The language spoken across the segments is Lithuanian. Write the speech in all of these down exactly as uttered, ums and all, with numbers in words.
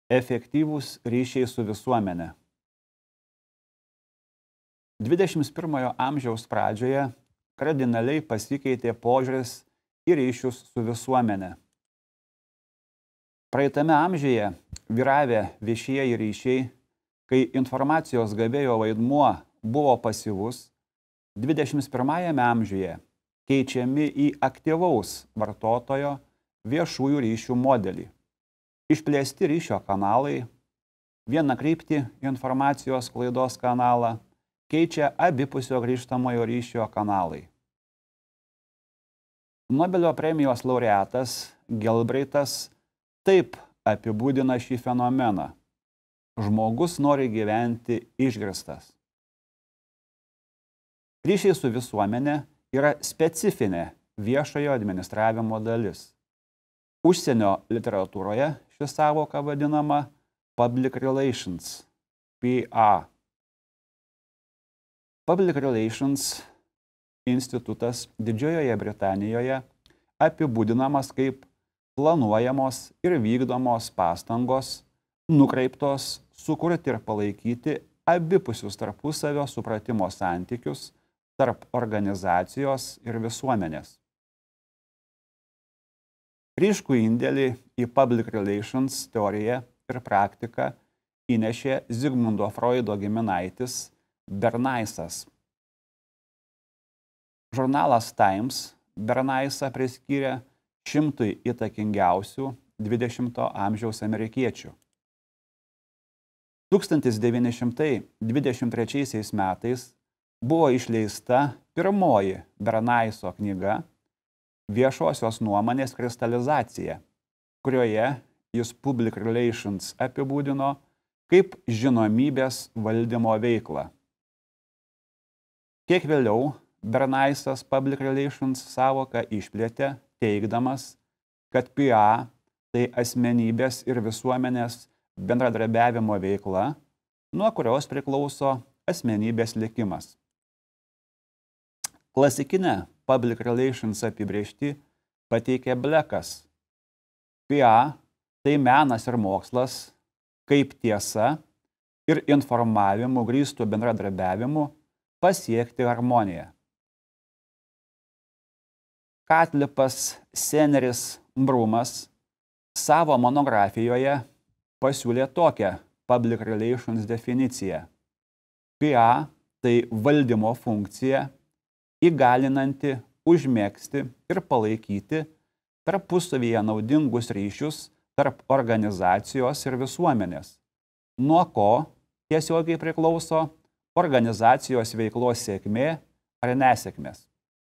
Efektyvūs ryšiai su visuomene. dvidešimt pirmojo amžiaus pradžioje kardinaliai pasikeitė požiūris į ryšius su visuomene. Praeitame amžiuje vyravę viešieji ryšiai, kai informacijos gavėjo vaidmuo buvo pasyvus, dvidešimt pirmajame amžiuje keičiami į aktyvaus vartotojo viešųjų ryšių modelį. Išplėsti ryšio kanalai, vienakryptį informacijos sklaidos kanalą keičia abipusio grįžtamojo ryšio kanalai. Nobelio premijos laureatas Galbraithas taip apibūdina šį fenomeną. Žmogus nori gyventi išgirstas. Ryšiai su visuomenė yra specifinė viešojo administravimo dalis. Užsienio literatūroje ši sąvoka vadinama public relations, P R. Public Relations institutas Didžiojoje Britanijoje apibūdinamas kaip planuojamos ir vykdomos pastangos, nukreiptos sukurti ir palaikyti abipusius tarpusavio supratimo santykius tarp organizacijos ir visuomenės. Ryškų indėlį į public relations teoriją ir praktiką įnešė Zigmundo Freudo giminaitis Bernaisas. Žurnalas Times Bernaisą priskyrė šimtui įtakingiausių dvidešimto amžiaus amerikiečių. tūkstantis devyni šimtai dvidešimt trečiaisiais metais buvo išleista pirmoji Bernaiso knyga Viešosios nuomonės kristalizacija, kurioje jis public relations apibūdino kaip žinomybės valdymo veiklą. Kiek vėliau Bernaisas public relations sąvoką išplėtė, teigdamas, kad P R tai asmenybės ir visuomenės bendradarbiavimo veikla, nuo kurios priklauso asmenybės likimas. Klasikinę public relations apibrėžtį pateikė Blekas. P R tai menas ir mokslas, kaip tiesa ir informavimu grįstų bendradarbiavimu pasiekti harmoniją. Katlipas Seneris Brumas savo monografijoje pasiūlė tokią public relations definiciją. P R tai valdymo funkcija, įgalinanti užmegzti ir palaikyti tarpusavyje naudingus ryšius tarp organizacijos ir visuomenės, nuo ko tiesiogiai priklauso organizacijos veiklos sėkmė ar nesėkmės.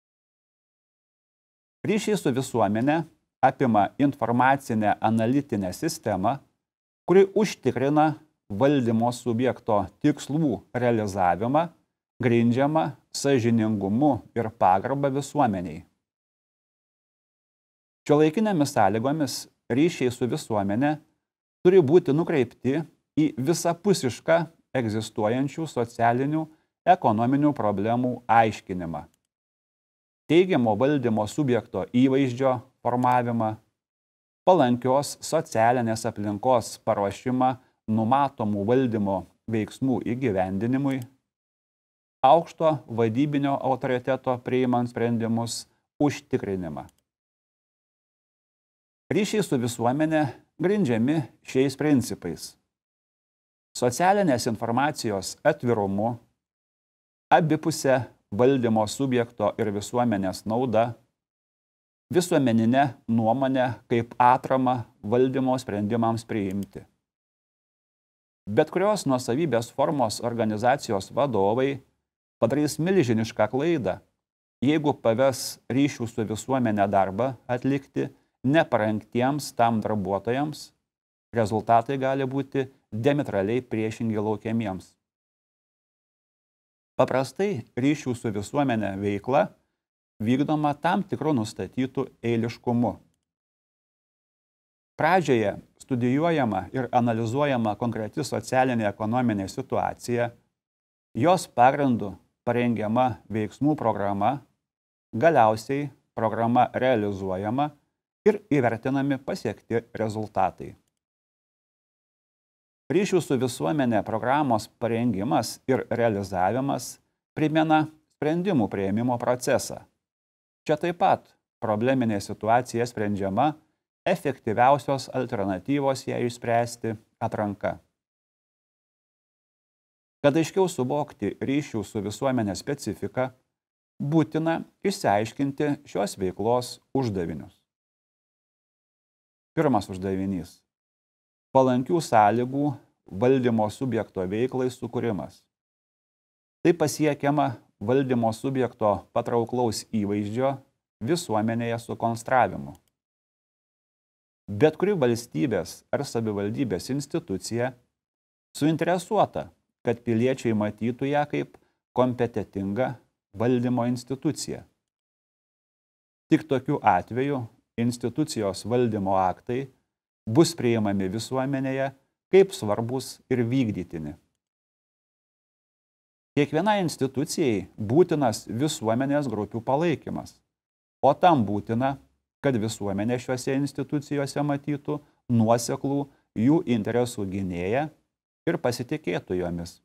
Ryšiai su visuomenė apima informacinę analitinę sistemą, kuri užtikrina valdymo subjekto tikslų realizavimą, grindžiamą sąžiningumu ir pagarba visuomeniai. Šiuolaikinėmis sąlygomis ryšiai su visuomenė turi būti nukreipti į visapusišką egzistuojančių socialinių, ekonominių problemų aiškinimą, teigiamo valdymo subjekto įvaizdžio formavimą, palankios socialinės aplinkos paruošimą numatomų valdymo veiksmų įgyvendinimui, aukšto vadybinio autoriteto priimant sprendimus užtikrinimą. Ryšiai su visuomenė grindžiami šiais principais: socialinės informacijos atvirumu, abipusė valdymo subjekto ir visuomenės nauda, visuomeninė nuomonė kaip atrama valdymo sprendimams priimti. Bet kurios nuosavybės formos organizacijos vadovai padarys milžinišką klaidą, jeigu paves ryšių su visuomenė darbą atlikti neparengtiems tam darbuotojams, rezultatai gali būti diametraliai priešingi laukiamiems. Paprastai ryšių su visuomenė veikla vykdoma tam tikru nustatytu eiliškumu. Pradžioje studijuojama ir analizuojama konkreti socialinė ekonominė situacija, jos pagrindu parengiama veiksmų programa, galiausiai programa realizuojama ir įvertinami pasiekti rezultatai. ryšių su visuomenė programos parengimas ir realizavimas primena sprendimų prieimimo procesą. Čia taip pat probleminė situacija sprendžiama efektyviausios alternatyvos ją išspręsti atranka. Kad aiškiau suvokti ryšių su visuomenė specifiką, būtina išsiaiškinti šios veiklos uždavinius. Pirmas uždavinys – palankių sąlygų valdymo subjekto veiklai sukūrimas. Tai pasiekiama valdymo subjekto patrauklaus įvaizdžio visuomenėje sukonstravimu. Bet kuri valstybės ar savivaldybės institucija suinteresuota, kad piliečiai matytų ją kaip kompetentingą valdymo instituciją. Tik tokiu atveju institucijos valdymo aktai bus priimami visuomenėje kaip svarbus ir vykdytini. Kiekvienai institucijai būtinas visuomenės grupių palaikymas, o tam būtina, kad visuomenė šiuose institucijose matytų nuoseklų jų interesų gynėją ir pasitikėtų jomis.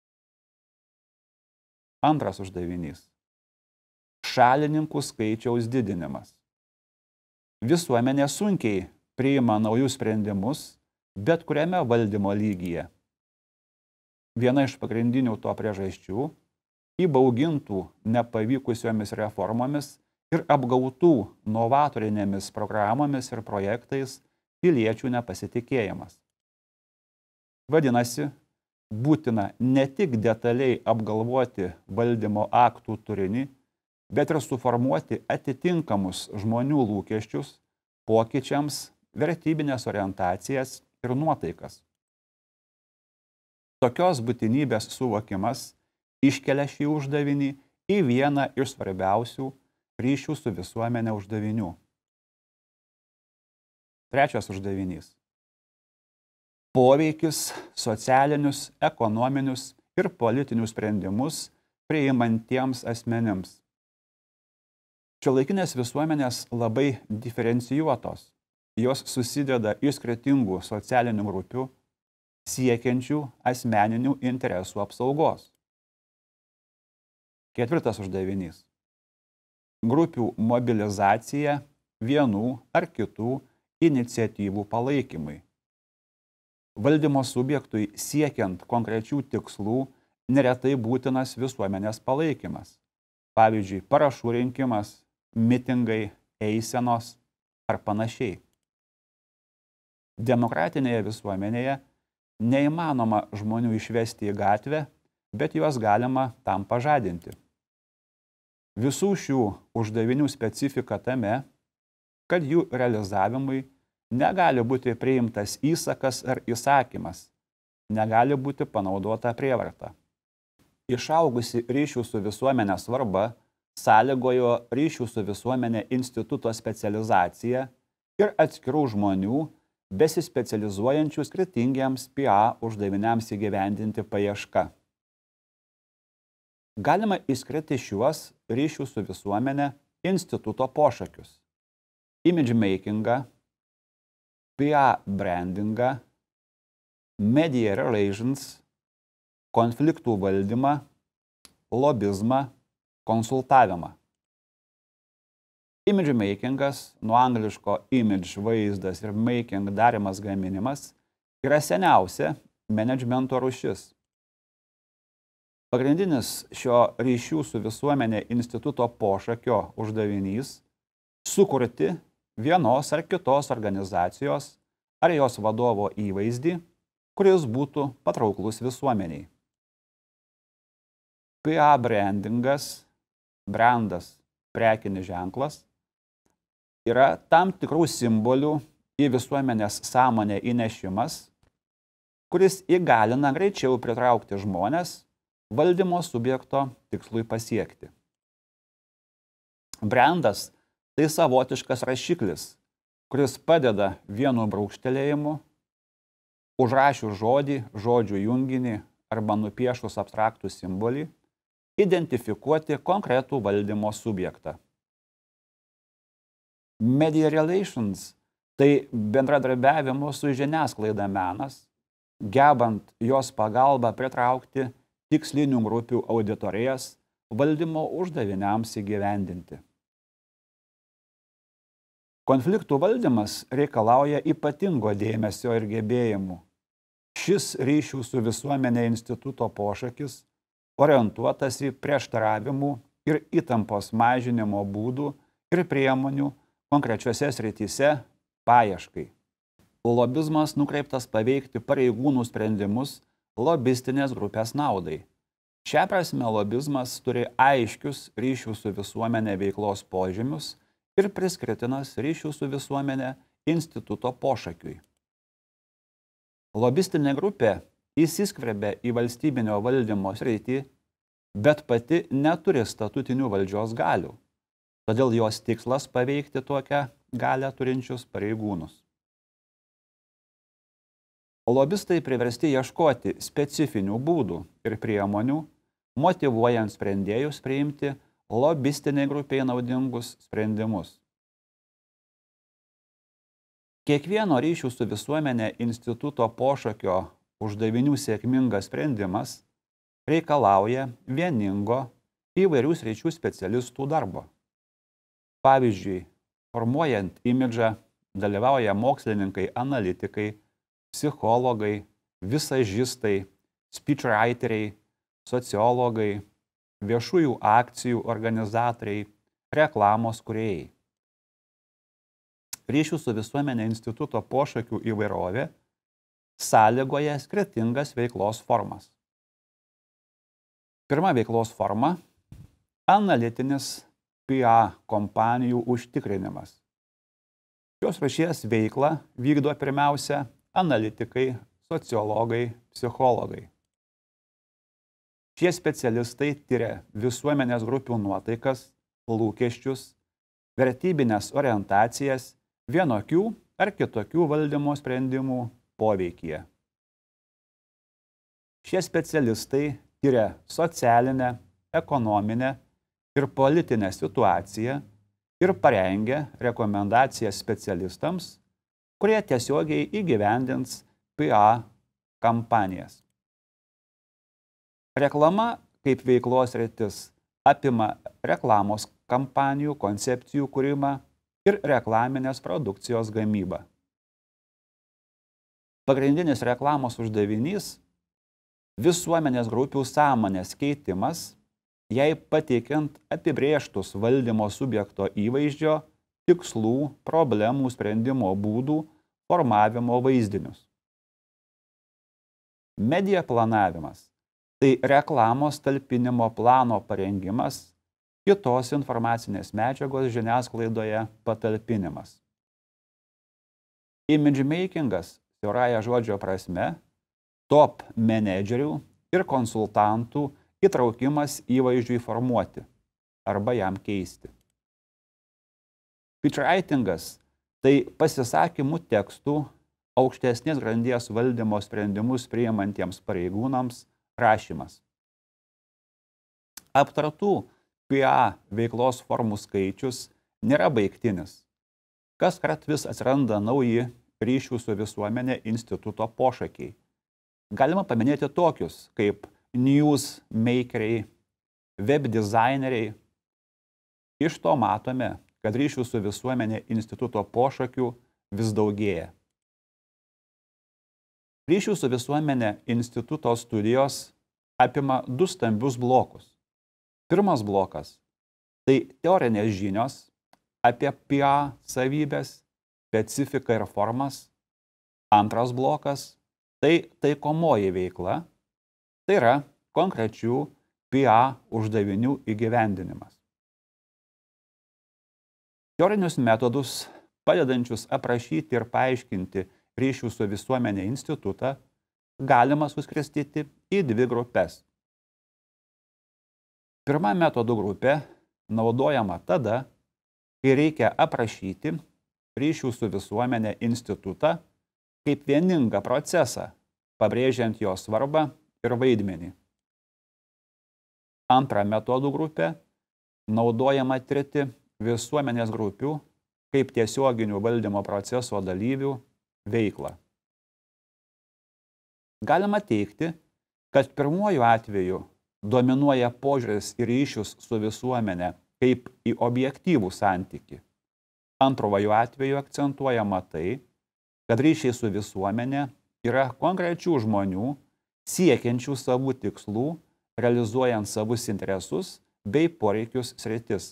Antras uždavinys – šalininkų skaičiaus didinimas. Visuomenė sunkiai priima naujus sprendimus bet kuriame valdymo lygyje. Viena iš pagrindinių to priežasčių – įbaugintų nepavykusiomis reformomis ir apgautų novatorinėmis programomis ir projektais piliečių nepasitikėjimas. Vadinasi, būtina ne tik detaliai apgalvoti valdymo aktų turinį, bet ir suformuoti atitinkamus žmonių lūkesčius, pokyčiams, vertybinės orientacijas ir nuotaikas. Tokios būtinybės suvokimas iškelia šį uždavinį į vieną iš svarbiausių ryšių su visuomenė uždavinių. Trečias uždavinys – poveikis socialinius, ekonominius ir politinius sprendimus priimantiems asmenims. Šiuolaikinės visuomenės labai diferencijuotos. Jos susideda iš skirtingų socialinių grupių, siekiančių asmeninių interesų apsaugos. Ketvirtas uždavinys – grupių mobilizacija vienų ar kitų iniciatyvų palaikymui. Valdymo subjektui siekiant konkrečių tikslų neretai būtinas visuomenės palaikymas. Pavyzdžiui, parašų rinkimas, mitingai, eisenos ar panašiai. Demokratinėje visuomenėje neįmanoma žmonių išvesti į gatvę, bet juos galima tam pažadinti. Visų šių uždavinių specifika tame, kad jų realizavimui negali būti priimtas įsakas ar įsakymas, negali būti panaudota prievarta. Išaugusi ryšių su visuomenė svarba sąlygojo ryšių su visuomenė instituto specializacija ir atskirų žmonių besispecializuojančių skirtingiems P A uždaviniams įgyvendinti paieška. Galima išskirti šiuos ryšių su visuomenė instituto pošakius – image makingą, P A brandingą, media relations, konfliktų valdymą, lobizmą, konsultavimą. Image makingas, nuo angliško image vaizdas ir making darimas gaminimas, yra seniausia menedžmento rūšis. Pagrindinis šio ryšių su visuomenė instituto pošakio uždavinys – sukurti vienos ar kitos organizacijos ar jos vadovo įvaizdį, kuris būtų patrauklus visuomeniai. P A brandingas, brandas, prekinis ženklas, yra tam tikrų simbolių į visuomenės sąmonę įnešimas, kuris įgalina greičiau pritraukti žmones valdymo subjekto tikslui pasiekti. Brandas – tai savotiškas rašiklis, kuris padeda vienu braukštelėjimu, užrašius žodį, žodžių junginį arba nupiešus abstraktų simbolį, identifikuoti konkretų valdymo subjektą. Media relations – tai bendradarbiavimo su žiniasklaida menas, gebant jos pagalba pritraukti tikslinių grupių auditorijas valdymo uždaviniams įgyvendinti. Konfliktų valdymas reikalauja ypatingo dėmesio ir gebėjimų. Šis ryšių su visuomenė instituto pošakis orientuotas į prieštaravimų ir įtampos mažinimo būdų ir priemonių konkrečiose srityse paieškai. Lobizmas nukreiptas paveikti pareigūnų sprendimus lobistinės grupės naudai. Šią prasme lobizmas turi aiškius ryšių su visuomenė veiklos požymius ir priskirtinas ryšių su visuomenė instituto pošakiui. Lobistinė grupė įsiskverbia į valstybinio valdymo sritį, bet pati neturi statutinių valdžios galių, todėl jos tikslas paveikti tokią galią turinčius pareigūnus. Lobistai priversti ieškoti specifinių būdų ir priemonių, motyvuojant sprendėjus priimti lobistiniai grupiai naudingus sprendimus. Kiekvieno ryšių su visuomenė instituto pošakio uždavinių sėkmingas sprendimas reikalauja vieningo įvairių sričių specialistų darbo. Pavyzdžiui, formuojant imidžą dalyvauja mokslininkai, analitikai, psichologai, visažistai, speechwriteriai, sociologai, viešųjų akcijų organizatoriai, reklamos kūrėjai. Ryšių su visuomenė instituto pošakių įvairovė sąlygoja skirtingas veiklos formas. Pirma veiklos forma – analitinis P R kompanijų užtikrinimas. Šios rūšies veiklą vykdo pirmiausia analitikai, sociologai, psichologai. Šie specialistai tyria visuomenės grupių nuotaikas, lūkesčius, vertybinės orientacijas, vienokių ar kitokių valdymo sprendimų poveikyje. Šie specialistai tyria socialinę, ekonominę ir politinę situaciją ir parengia rekomendacijas specialistams, kurie tiesiogiai įgyvendins P R kampanijas. Reklama kaip veiklos sritis apima reklamos kampanijų, koncepcijų kūrimą ir reklaminės produkcijos gamybą. Pagrindinis reklamos uždavinys – visuomenės grupių sąmonės keitimas, jai pateikiant apibrėžtus valdymo subjekto įvaizdžio, tikslų, problemų sprendimo būdų, formavimo vaizdinius. Medija planavimas – tai reklamos talpinimo plano parengimas, kitos informacinės medžiagos žiniasklaidoje patalpinimas. Image makingas, siaurąja žodžio prasme, top menedžerių ir konsultantų įtraukimas įvaizdžiui formuoti arba jam keisti. Speechwritingas – tai pasisakymų tekstų aukštesnės grandies valdymo sprendimus priimantiems pareigūnams rašymas. Aptartų P R veiklos formų skaičius nėra baigtinis. Kaskart vis atsiranda nauji ryšių su visuomenė instituto pošakiai. Galima paminėti tokius kaip news makeriai, web dizaineriai. Iš to matome, kad ryšių su visuomenė instituto pošakių vis daugėja. Ryšių su visuomenė instituto studijos apima du stambius blokus. Pirmas blokas – tai teorinės žinios apie P R savybės, specifiką ir formas. Antras blokas – tai taikomoji veikla, tai yra konkrečių P R uždavinių įgyvendinimas. Teorinius metodus, padedančius aprašyti ir paaiškinti ryšių su visuomenė institutą, galima suskirstyti į dvi grupės. Pirma metodų grupė naudojama tada, kai reikia aprašyti ryšių su visuomenė institutą kaip vieningą procesą, pabrėžiant jo svarbą ir vaidmenį. Antra metodų grupė naudojama tirti visuomenės grupių kaip tiesioginių valdymo proceso dalyvių veiklą. galima teigti, kad pirmuoju atveju dominuoja požiūris į ryšius su visuomenė kaip į objektyvų santykį. Antruoju atveju akcentuojama tai, kad ryšiai su visuomenė yra konkrečių žmonių, siekiančių savų tikslų, realizuojant savus interesus bei poreikius sritis.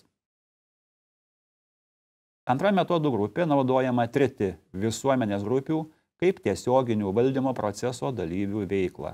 Antra metodų grupė naudojama tirti visuomenės grupių kaip tiesioginių valdymo proceso dalyvių veiklą.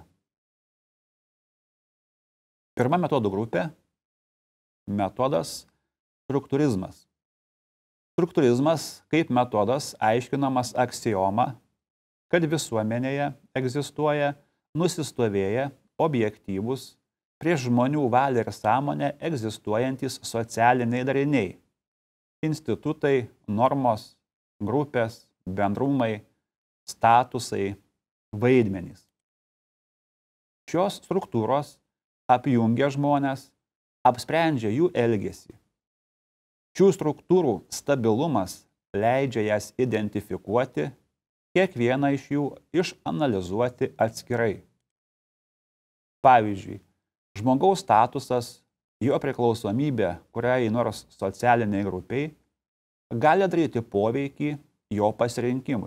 Pirma metodų grupė – metodas struktūrizmas. Struktūrizmas kaip metodas aiškinamas aksioma, kad visuomenėje egzistuoja nusistovėję objektyvūs, prieš žmonių valią ir sąmonę egzistuojantys socialiniai dariniai – institutai, normos, grupės, bendrumai, statusai, vaidmenys. Šios struktūros apjungia žmones, apsprendžia jų elgesį. Šių struktūrų stabilumas leidžia jas identifikuoti, kiekvieną iš jų išanalizuoti atskirai. Pavyzdžiui, žmogaus statusas, jo priklausomybė kuriai nors socialiniai grupiai gali daryti poveikį jo pasirinkimui.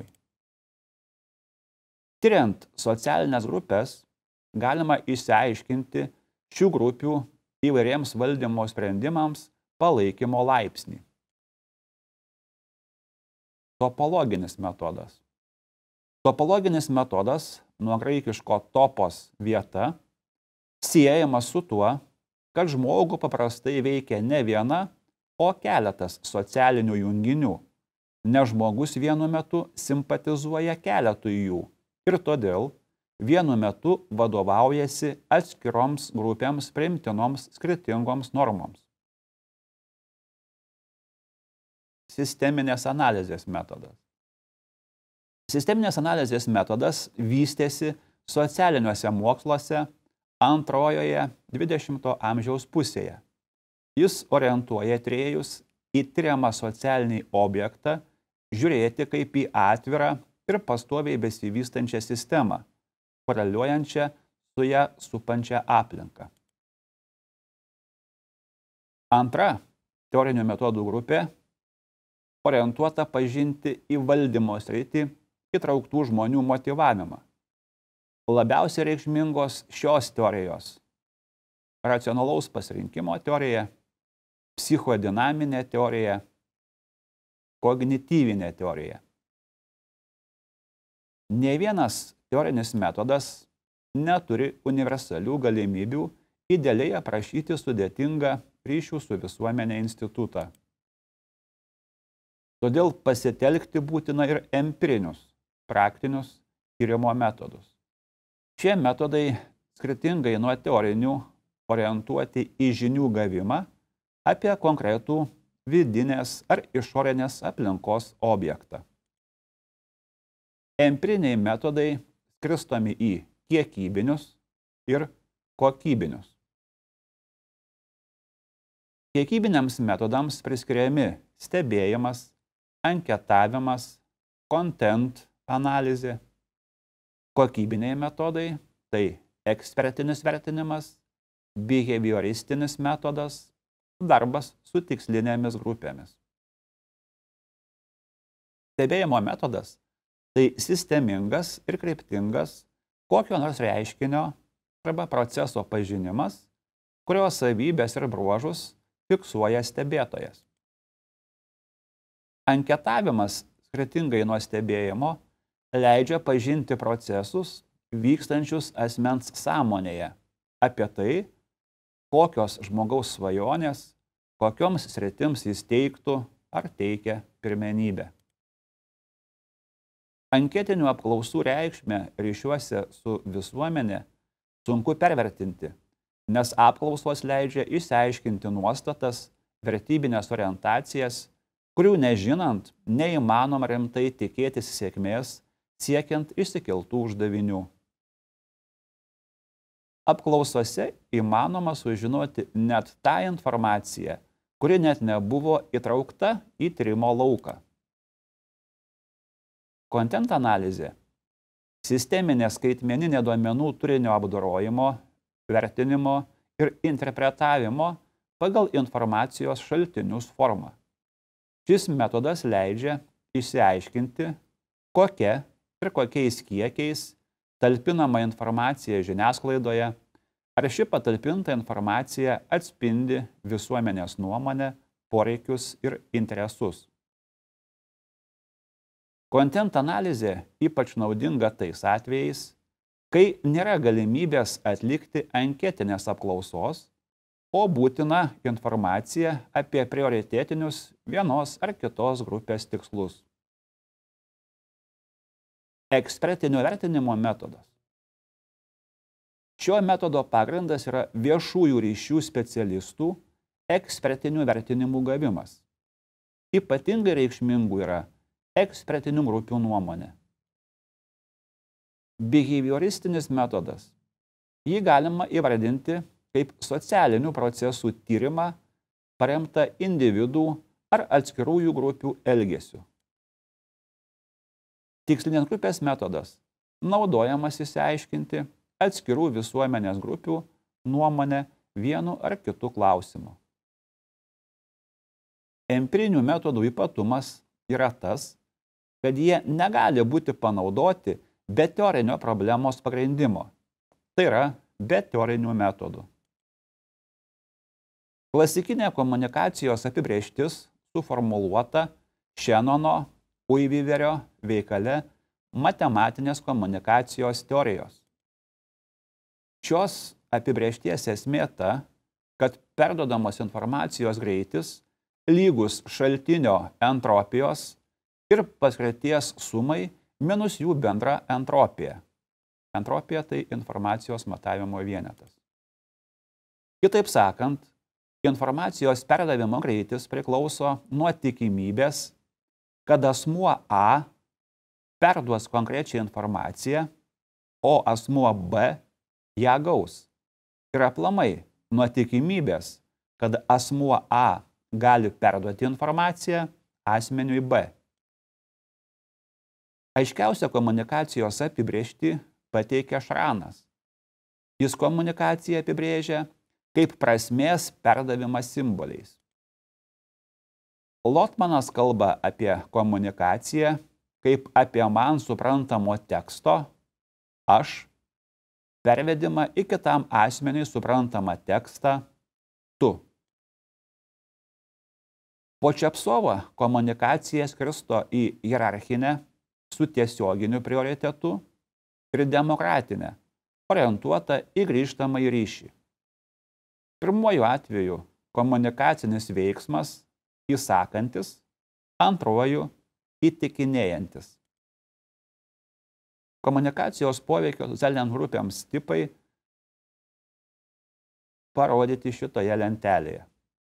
Tiriant socialinės grupės, galima išsiaiškinti šių grupių įvairiems valdymo sprendimams palaikymo laipsnį. Topologinis metodas. Topologinis metodas, nuo graikiško topos vieta, siejamas su tuo, kad žmogų paprastai veikia ne viena, o keletas socialinių junginių, nes žmogus vienu metu simpatizuoja keletui jų ir todėl vienu metu vadovaujasi atskiroms grupėms priimtinoms skirtingoms normoms. Sisteminės analizės metodas. Sisteminės analizės metodas vystėsi socialiniuose moksluose antrojoje dvidešimto amžiaus pusėje. Jis orientuoja tyrėjus į tiriamą socialinį objektą, žiūrėti kaip į atvirą ir pastoviai besivystančią sistemą, koreliuojančią su ją supančią aplinką. Antra teorinių metodų grupė orientuota pažinti į valdymo sritį įtrauktų žmonių motyvavimą. Labiausiai reikšmingos šios teorijos – racionalaus pasirinkimo teorija, psichodinaminė teorija, kognityvinė teorija. Nė vienas teorinis metodas neturi universalių galimybių idealiai aprašyti sudėtingą ryšių su visuomenė institutą. Todėl pasitelkti būtina ir empirinius, praktinius tyrimo metodus. Šie metodai, skirtingai nuo teorinių, orientuoti į žinių gavimą apie konkretų vidinės ar išorinės aplinkos objektą. Empiriniai metodai skirstomi į kiekybinius ir kokybinius. Kiekybiniams metodams priskiriami stebėjimas, anketavimas, content analizė. Kokybiniai metodai – tai ekspertinis vertinimas, behavioristinis metodas, darbas su tikslinėmis grupėmis. Stebėjimo metodas – tai sistemingas ir kryptingas kokio nors reiškinio arba proceso pažinimas, kurio savybės ir bruožus fiksuoja stebėtojas. Anketavimas, skirtingai nuo stebėjimo, leidžia pažinti procesus vykstančius asmens sąmonėje apie tai, kokios žmogaus svajonės, kokioms sritims jis teiktų ar teikia pirmenybę. Anketinių apklausų reikšmę ryšiuose su visuomenė sunku pervertinti, nes apklausos leidžia išsiaiškinti nuostatas, vertybinės orientacijas, kurių nežinant neįmanoma rimtai tikėtis sėkmės siekiant išsikeltų uždavinių. Apklausose įmanoma sužinoti net tą informaciją, kuri net nebuvo įtraukta į tyrimo lauką. Content analizė sisteminė skaitmeninė duomenų turinio apdorojimo, vertinimo ir interpretavimo pagal informacijos šaltinius formą. Šis metodas leidžia išsiaiškinti, kokia ir kokiais kiekiais talpinama informacija žiniasklaidoje, ar ši patalpinta informacija atspindi visuomenės nuomonę, poreikius ir interesus. Content analizė ypač naudinga tais atvejais, kai nėra galimybės atlikti anketinės apklausos, o būtina informacija apie prioritetinius vienos ar kitos grupės tikslus. Ekspertinio vertinimo metodas. Šio metodo pagrindas yra viešųjų ryšių specialistų ekspertinių vertinimų gavimas. Ypatingai reikšmingų yra ekspertinių grupių nuomonė. Behavioristinis metodas. Jį galima įvardinti kaip socialinių procesų tyrimą paremtą individų ar atskirųjų grupių elgesiu. Tikslinės grupės metodas naudojamas išsiaiškinti atskirų visuomenės grupių nuomonę vienu ar kitu klausimu. Empirinių metodų ypatumas yra tas, kad jie negali būti panaudoti be teorinio problemos pagrindimo, tai yra be teorinių metodų. Klasikinė komunikacijos apibrėžtis suformuluota Šenono Uiviverio veikale matematinės komunikacijos teorijos. Šios apibrėžties esmė ta, kad perduodamos informacijos greitis lygus šaltinio entropijos ir paskirties sumai minus jų bendra entropija. Entropija tai informacijos matavimo vienetas. Kitaip sakant, informacijos perdavimo greitis priklauso nuo tikimybės, kad asmuo A perduos konkrečią informaciją, o asmuo B ją gaus. Ir aplamai nuo tikimybės, kad asmuo A gali perduoti informaciją asmeniui B. Aiškiausią komunikacijos apibrėžtį pateikia Šranas. Jis komunikaciją apibrėžia kaip prasmės perdavimas simboliais. Lotmanas kalba apie komunikaciją kaip apie man suprantamo teksto, aš, pervedimą į kitam asmeniui suprantamą tekstą, tu. Počepsovo komunikacija skirsto į hierarchinę su tiesioginiu prioritetu ir demokratinę, orientuotą į grįžtamąjį ryšį. Pirmuoju atveju komunikacinis veiksmas įsakantis, antruoju įtikinėjantis. Komunikacijos poveikio socialiniams grupėms tipai parodyti šitoje lentelėje.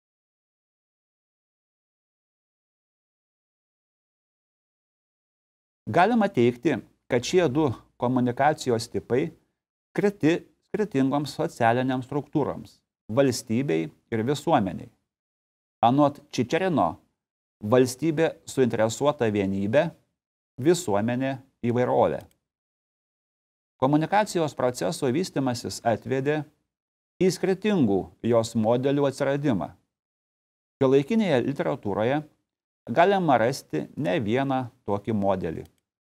Galima teigti, kad šie du komunikacijos tipai skirti skirtingoms socialiniams struktūroms – valstybei ir visuomeniai. Anot Čičerino, valstybė suinteresuota vienybė, visuomenė įvairovė. Komunikacijos proceso vystymasis atvedė į skirtingų jos modelių atsiradimą. Šiuolaikinėje literatūroje galima rasti ne vieną tokį modelį.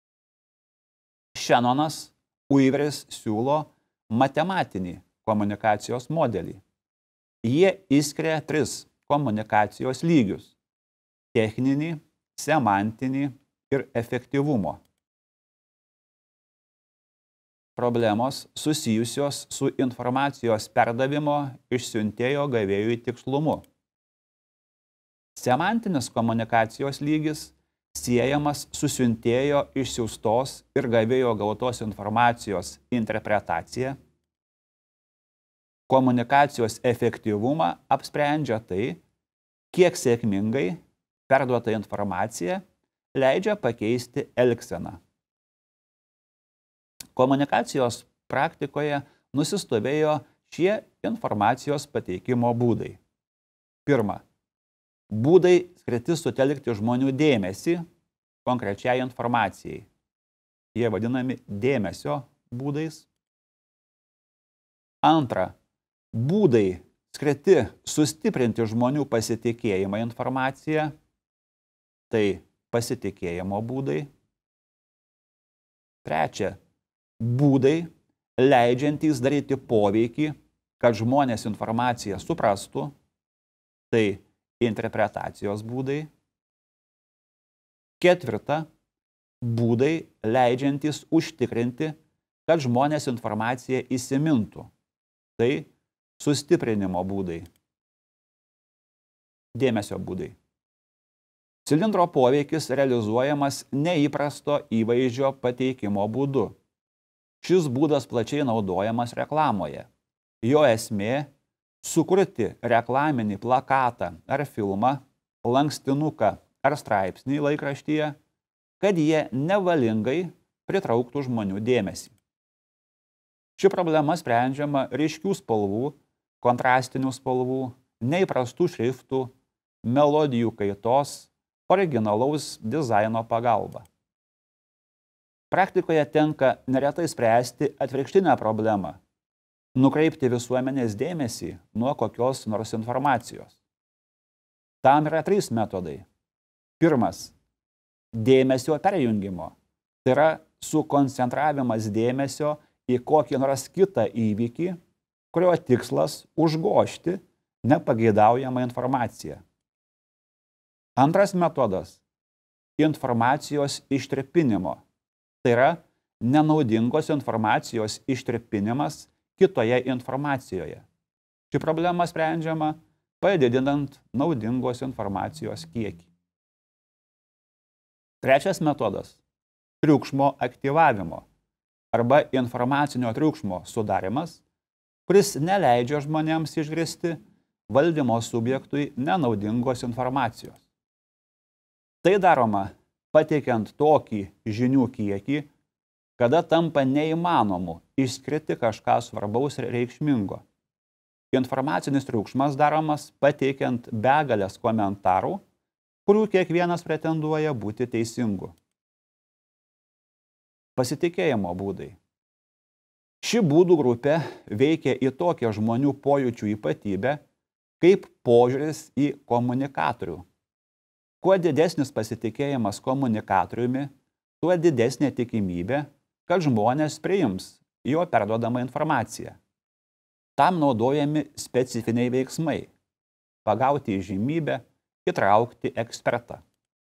Šenonas Uiveris siūlo matematinį komunikacijos modelį. Jie išskiria tris komunikacijos lygius – techninį, semantinį ir efektyvumo. Problemos susijusios su informacijos perdavimo iš siuntėjo gavėjui tikslumu. Semantinis komunikacijos lygis siejamas su siuntėjo išsiųstos ir gavėjo gautos informacijos interpretacija. Komunikacijos efektyvumą apsprendžia tai, kiek sėkmingai perduota informacija leidžia pakeisti elgseną. Komunikacijos praktikoje nusistovėjo šie informacijos pateikimo būdai. Pirma, būdai skirti sutelkti žmonių dėmesį konkrečiai informacijai. jie vadinami dėmesio būdais. Antra, būdai skirti sustiprinti žmonių pasitikėjimą informaciją, tai pasitikėjimo būdai. Trečia, būdai leidžiantys daryti poveikį, kad žmonės informaciją suprastų, tai interpretacijos būdai. Ketvirta, būdai leidžiantys užtikrinti, kad žmonės informaciją įsimintų, tai sustiprinimo būdai. Dėmesio būdai. Cilindro poveikis realizuojamas neįprasto įvaizdžio pateikimo būdu. Šis būdas plačiai naudojamas reklamoje. Jo esmė – sukurti reklaminį plakatą ar filmą, lankstinuką ar straipsnį laikraštyje, kad jie nevalingai pritrauktų žmonių dėmesį. Ši problema sprendžiama ryškių spalvų, kontrastinių spalvų, neįprastų šriftų, melodijų kaitos, originalaus dizaino pagalba. Praktikoje tenka neretai spręsti atvirkštinę problemą – nukreipti visuomenės dėmesį nuo kokios nors informacijos. Tam yra trys metodai. Pirmas – dėmesio perjungimo. Tai yra sukoncentravimas dėmesio į kokį nors kitą įvykį, kurio tikslas užgožti nepageidaujamą informaciją. Antras metodas – informacijos ištirpinimo. Tai yra nenaudingos informacijos ištirpinimas kitoje informacijoje. Ši problema sprendžiama padidinant naudingos informacijos kiekį. Trečias metodas – triukšmo aktyvavimo arba informacinio triukšmo sudarimas, kuris neleidžia žmonėms išgirsti valdymo subjektui nenaudingos informacijos. Tai daroma pateikiant tokį žinių kiekį, kada tampa neįmanomu išskirti kažką svarbaus ir reikšmingo. Informacinis triukšmas daromas pateikiant begalės komentarų, kurių kiekvienas pretenduoja būti teisingu. Pasitikėjimo būdai. Ši būdų grupė veikia į tokią žmonių pojūčių ypatybę, kaip požiūris į komunikatorių. Kuo didesnis pasitikėjimas komunikatoriumi, tuo didesnė tikimybė, kad žmonės priims jo perduodamą informaciją. Tam naudojami specifiniai veiksmai – pagauti įžymybę, įtraukti ekspertą.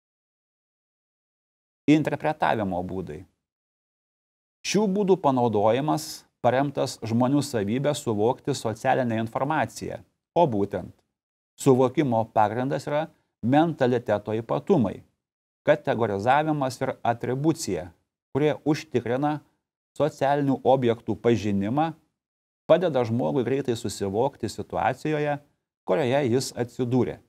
Interpretavimo būdai. Šių būdų panaudojimas paremtas žmonių savybę suvokti socialinę informaciją, o būtent suvokimo pagrindas yra mentaliteto ypatumai, kategorizavimas ir atribucija, kurie užtikrina socialinių objektų pažinimą, padeda žmogui greitai susivokti situacijoje, kurioje jis atsidūrė.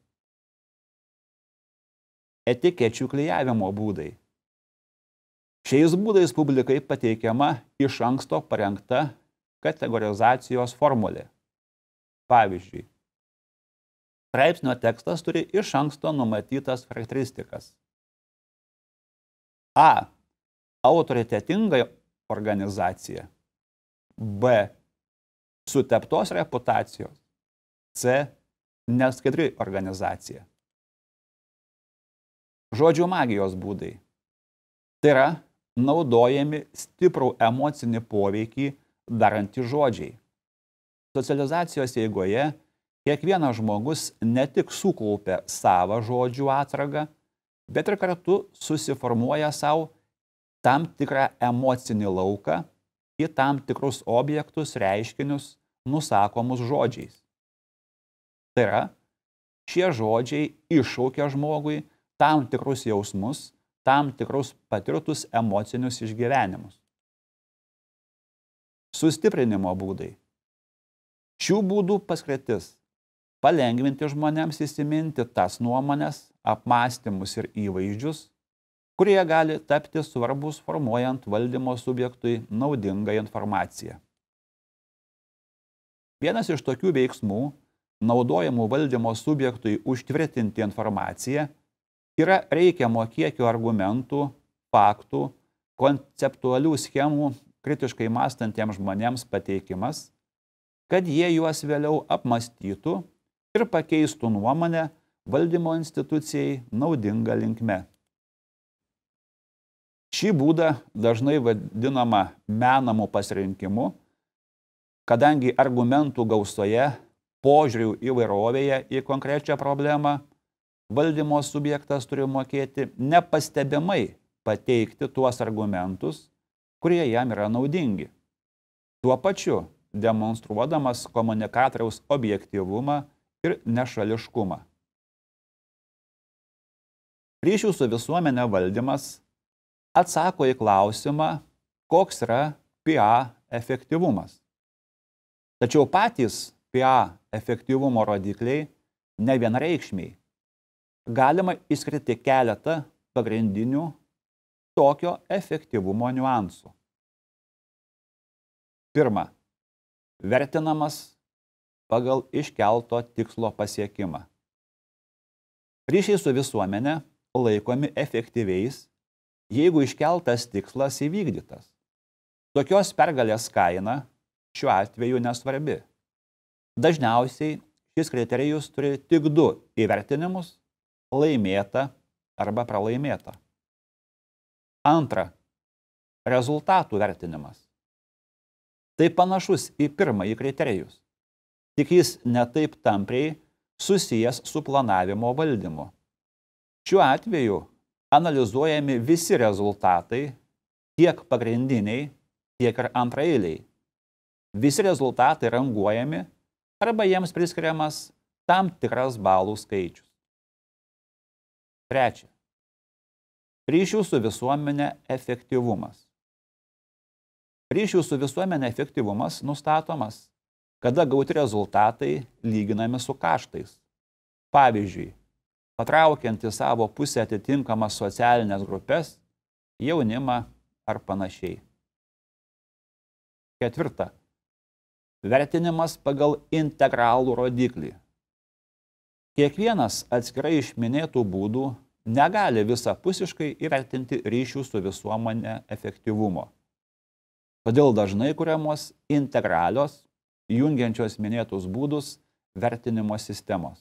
Etikečių klijavimo būdai. Šiais būdais publikai pateikiama iš anksto parengta kategorizacijos formulė. Pavyzdžiui, straipsnio tekstas turi iš anksto numatytas charakteristikas. A. Autoritetinga organizacija. B. Suteptos reputacijos. C. Neskaidri organizacija. Žodžių magijos būdai. Tai yra naudojami stiprų emocinį poveikį darantys žodžiai. Socializacijos eigoje kiekvienas žmogus ne tik sukaupia savą žodžių atsargą, bet ir kartu susiformuoja savo tam tikrą emocinį lauką į tam tikrus objektus, reiškinius, nusakomus žodžiais. Tai yra, šie žodžiai iššaukia žmogui tam tikrus jausmus, tam tikrus patirtus emocinius išgyvenimus. Sustiprinimo būdai. Šių būdų paskirtis – palengvinti žmonėms įsiminti tas nuomonės, apmąstymus ir įvaizdžius, kurie gali tapti svarbus formuojant valdymo subjektui naudingą informaciją. Vienas iš tokių veiksmų, naudojamų valdymo subjektui užtvirtinti informaciją, yra reikiamo kiekio argumentų, faktų konceptualių schemų kritiškai mąstantiems žmonėms pateikimas, kad jie juos vėliau apmąstytų ir pakeistų nuomonę valdymo institucijai naudinga linkme. Šį būdą dažnai vadinama menamų pasirinkimų, kadangi argumentų gausoje, požiūrių įvairovėje į konkrečią problemą, valdymo subjektas turi mokėti nepastebimai pateikti tuos argumentus, kurie jam yra naudingi. Tuo pačiu demonstruodamas komunikatoriaus objektyvumą ir nešališkumą. Ryšių su visuomenė valdymas atsako į klausimą, koks yra P A efektyvumas. Tačiau patys P A efektyvumo rodikliai nevienareikšmiai. Galima išskirti keletą pagrindinių tokio efektyvumo niuansų. Pirma, vertinamas pagal iškelto tikslo pasiekimą. Ryšiai su visuomenė laikomi efektyviais, jeigu iškeltas tikslas įvykdytas. Tokios pergalės kaina šiuo atveju nesvarbi. Dažniausiai šis kriterijus turi tik du įvertinimus – laimėta arba pralaimėta. Antra, rezultatų vertinimas. Tai panašus į pirmąjį kriterijus, tik jis netaip tampriai susijęs su planavimo valdymu. Šiuo atveju analizuojami visi rezultatai, tiek pagrindiniai, tiek ir antraeiliai. Visi rezultatai ranguojami arba jiems priskiriamas tam tikras balų skaičius. Trečia. Ryšių su visuomenė efektyvumas. Ryšių su visuomenė efektyvumas nustatomas, kada gauti rezultatai lyginami su kaštais. Pavyzdžiui, patraukiant į savo pusę atitinkamas socialinės grupės, jaunimą ar panašiai. Ketvirta. Vertinimas pagal integralų rodiklį. Kiekvienas atskirai iš minėtų būdų negali visapusiškai įvertinti ryšių su visuomenė efektyvumo. Todėl dažnai kuriamos integralios, jungiančios minėtus būdus vertinimo sistemos.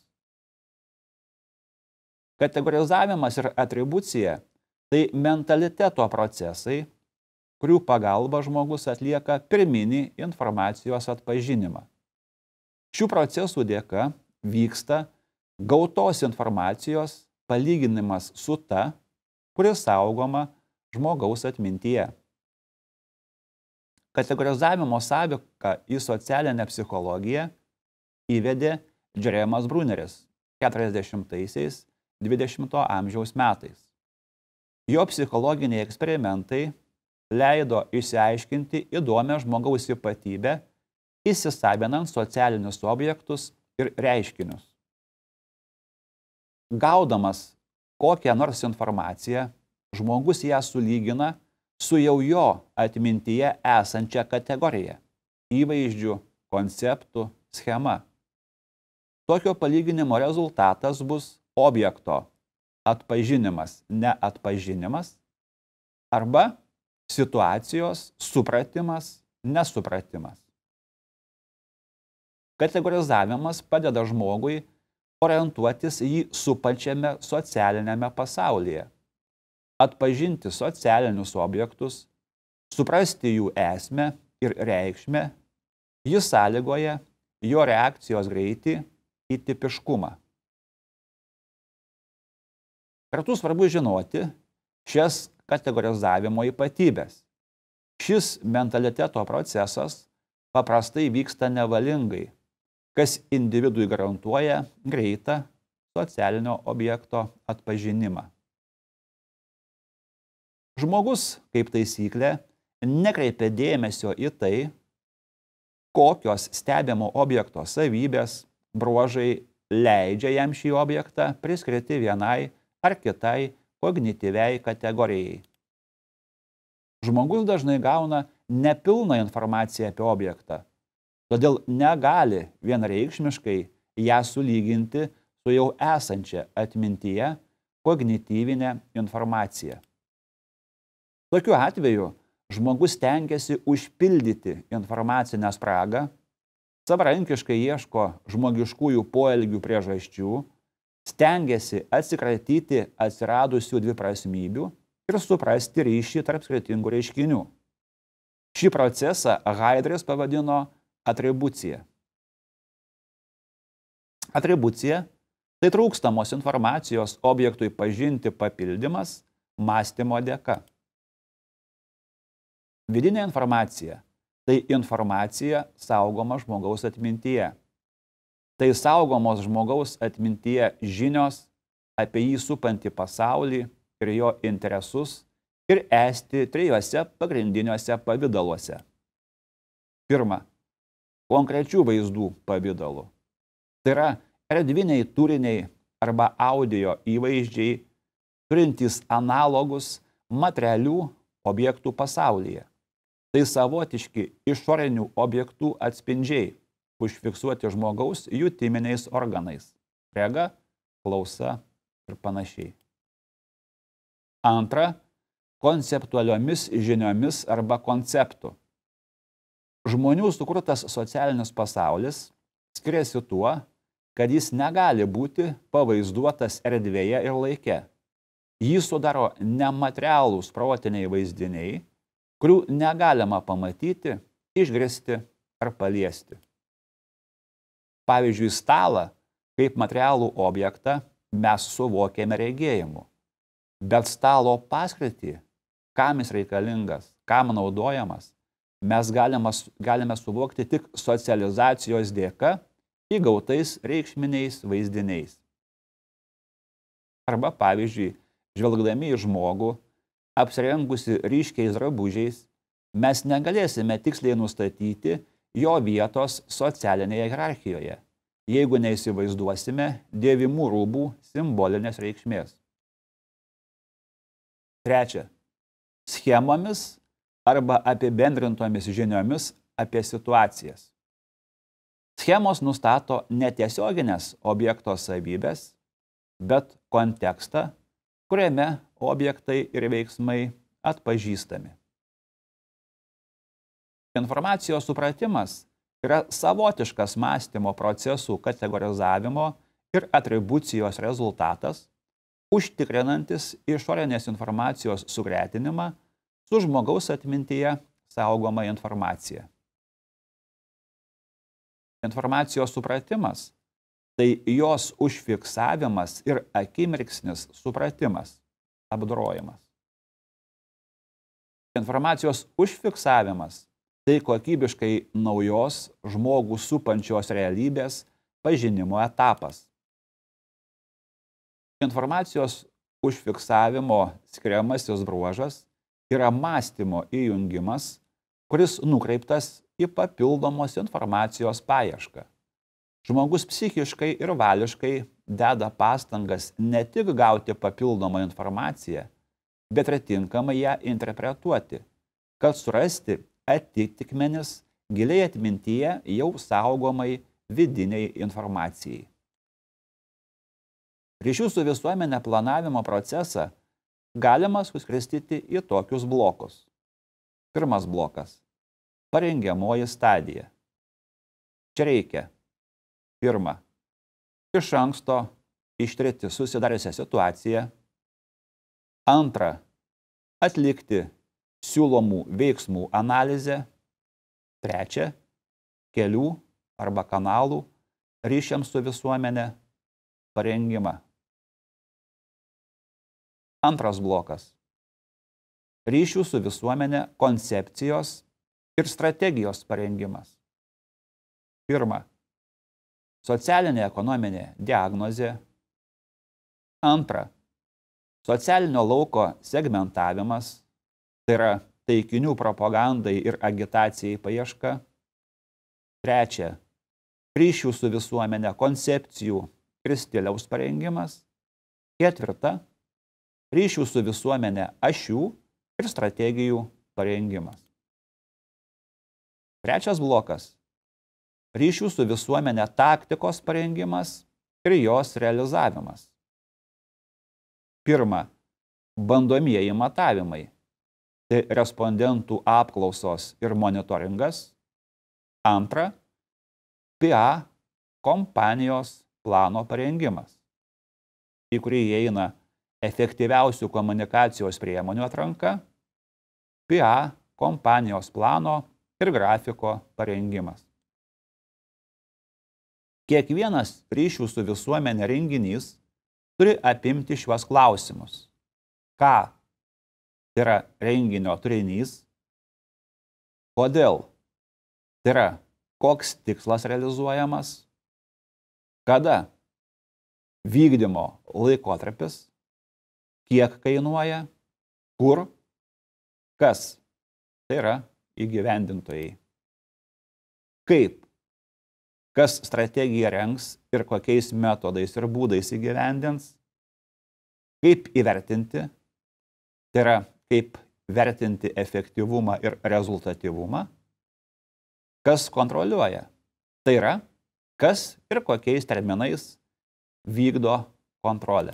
Kategorizavimas ir atribucija – tai mentaliteto procesai, kurių pagalba žmogus atlieka pirminį informacijos atpažinimą. Šių procesų dėka vyksta gautos informacijos palyginimas su ta, kuri saugoma žmogaus atmintyje. Kategorizavimo sąvoką į socialinę psichologiją įvedė Jeremas Bruneris keturiasdešimtaisiais dvidešimto amžiaus metais. Jo psichologiniai eksperimentai leido išsiaiškinti įdomią žmogaus ypatybę, įsisavinant socialinius objektus ir reiškinius. Gaudamas kokią nors informaciją, žmogus ją sulygina su jau jo atmintyje esančia kategorija – įvaizdžių, konceptų, schema. Tokio palyginimo rezultatas bus objekto atpažinimas, neatpažinimas arba situacijos supratimas, nesupratimas. Kategorizavimas padeda žmogui orientuotis jį supančiame socialinėme pasaulyje, atpažinti socialinius objektus, suprasti jų esmę ir reikšmę, jis sąlygoja jo reakcijos greitį į tipiškumą. Kartu svarbu žinoti šias kategorizavimo ypatybės. Šis mentaliteto procesas paprastai vyksta nevalingai, kas individui garantuoja greitą socialinio objekto atpažinimą. Žmogus, kaip taisyklė, nekreipia dėmesio į tai, kokios stebimo objekto savybės, bruožai leidžia jam šį objektą priskirti vienai ar kitai kognityviai kategorijai. Žmogus dažnai gauna nepilną informaciją apie objektą, todėl negali vienareikšmiškai ją sulyginti su jau esančia atmintyje kognityvinė informacija. Tokiu atveju žmogus stengiasi užpildyti informacinę spragą, savarankiškai ieško žmogiškųjų poelgių priežasčių, stengiasi atsikratyti atsiradusių dviprasmybių ir suprasti ryšį tarp skirtingų reiškinių. Šį procesą Haidris pavadino atribucija. Atribucija – tai trūkstamos informacijos objektui pažinti papildymas mąstymo dėka. Vidinė informacija – tai informacija saugoma žmogaus atmintyje. Tai saugomos žmogaus atmintyje žinios apie jį supantį pasaulį ir jo interesus ir esti trijuose pagrindiniuose pavidaluose. Pirma, konkrečių vaizdų pavidalu. Tai yra erdviniai turiniai arba audio įvaizdžiai, turintys analogus materialių objektų pasaulyje. Tai savotiški išorinių objektų atspindžiai, užfiksuoti žmogaus jutiminiais organais – rega, klausa ir panašiai. Antra, konceptualiomis žiniomis arba konceptu. Žmonių sukurtas socialinis pasaulis skiriasi tuo, kad jis negali būti pavaizduotas erdvėje ir laike. Jį sudaro nematerialūs protiniai vaizdiniai, kurių negalima pamatyti, išgirsti ar paliesti. Pavyzdžiui, stalą kaip materialų objektą mes suvokėme regėjimu, bet stalo paskirtį, kam jis reikalingas, kam naudojamas, mes galime, galime suvokti tik socializacijos dėka įgautais reikšminiais vaizdiniais. Arba, pavyzdžiui, žvelgdami į žmogų, apsirengusi ryškiais drabužiais, mes negalėsime tiksliai nustatyti jo vietos socialinėje hierarchijoje, jeigu neįsivaizduosime dėvimų rūbų simbolinės reikšmės. Trečia, schemomis arba apibendrintomis žiniomis apie situacijas. Schemos nustato netiesioginės objekto savybės, bet kontekstą, kuriame objektai ir veiksmai atpažįstami. Informacijos supratimas yra savotiškas mąstymo procesų kategorizavimo ir atribucijos rezultatas, užtikrinantis išorinės informacijos sugretinimą su žmogaus atmintyje saugoma informacija. Informacijos supratimas – tai jos užfiksavimas ir akimirksnis supratimas, apdorojimas. Informacijos užfiksavimas – tai kokybiškai naujos žmogų supančios realybės pažinimo etapas. Informacijos užfiksavimo skiriamasis bruožas yra mąstymo įjungimas, kuris nukreiptas į papildomos informacijos paiešką. Žmogus psichiškai ir vališkai deda pastangas ne tik gauti papildomą informaciją, bet ir tinkamai ją interpretuoti, kad surasti atitikmenis giliai atmintyje jau saugomai vidiniai informacijai. Ryšių su visuomenė planavimo procesą galima suskirstyti į tokius blokus. Pirmas blokas – parengiamoji stadija. Čia reikia pirma, iš anksto ištirti susidariusią situaciją. Antra, atlikti siūlomų veiksmų analizę. Trečia, kelių arba kanalų ryšiams su visuomenė parengimą. Antras blokas – ryšių su visuomenė koncepcijos ir strategijos parengimas. Pirma, socialinė ekonominė diagnozė. Antra, socialinio lauko segmentavimas, tai yra taikinių propagandai ir agitacijai paieška. Trečia, ryšių su visuomenė koncepcijų ir stiliaus parengimas. Ketvirta, ryšių su visuomenė ašių ir strategijų parengimas. Trečias blokas – ryšių su visuomenė taktikos parengimas ir jos realizavimas. Pirma, bandomieji matavimai. tai respondentų apklausos ir monitoringas. Antra, P A kompanijos plano parengimas, į kurį įeina efektyviausių komunikacijos priemonių atranka, P A kompanijos plano ir grafiko parengimas. Kiekvienas ryšių su visuomenė renginys turi apimti šiuos klausimus. Ką tai yra renginio turinys, kodėl tai yra koks tikslas realizuojamas, kada vykdymo laikotarpis, kiek kainuoja, kur, kas tai yra įgyvendintojai, kaip, kas strategiją rengs ir kokiais metodais ir būdais įgyvendins, kaip įvertinti, tai yra kaip vertinti efektyvumą ir rezultatyvumą, kas kontroliuoja, tai yra kas ir kokiais terminais vykdo kontrolę.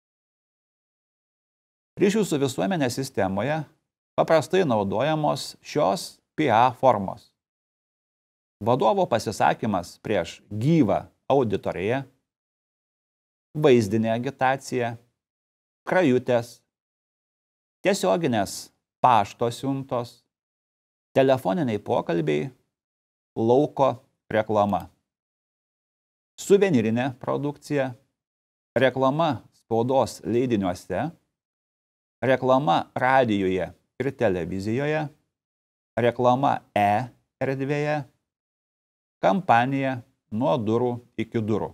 Ryšių su visuomenė sistemoje paprastai naudojamos šios P A formos. Vadovo pasisakymas prieš gyvą auditoriją, vaizdinė agitacija, krajutės, tiesioginės pašto siuntos, telefoniniai pokalbiai, lauko reklama, suvenyrinė produkcija, reklama spaudos leidiniuose, reklama radijoje ir televizijoje, reklama e-erdvėje, kampanija nuo durų iki durų.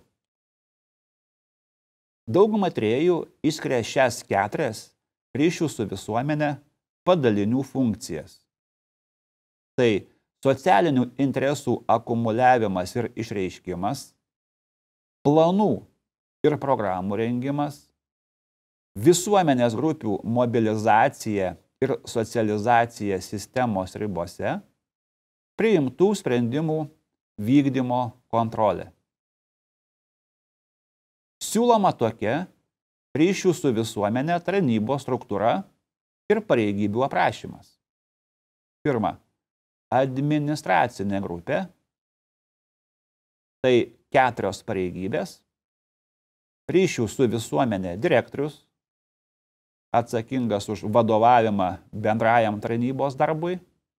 Dauguma tyrėjų išskiria šias keturias ryšių su visuomenė padalinių funkcijas. Tai socialinių interesų akumuliavimas ir išreiškimas, planų ir programų rengimas, visuomenės grupių mobilizacija ir socializacija sistemos ribose, priimtų sprendimų vykdymo kontrolė. Siūloma tokia ryšių su visuomenė tarnybos struktūra ir pareigybių aprašymas. Pirma, administracinė grupė, tai keturios pareigybės, ryšių su visuomenė direktorius, atsakingas už vadovavimą bendrajam tarnybos darbui,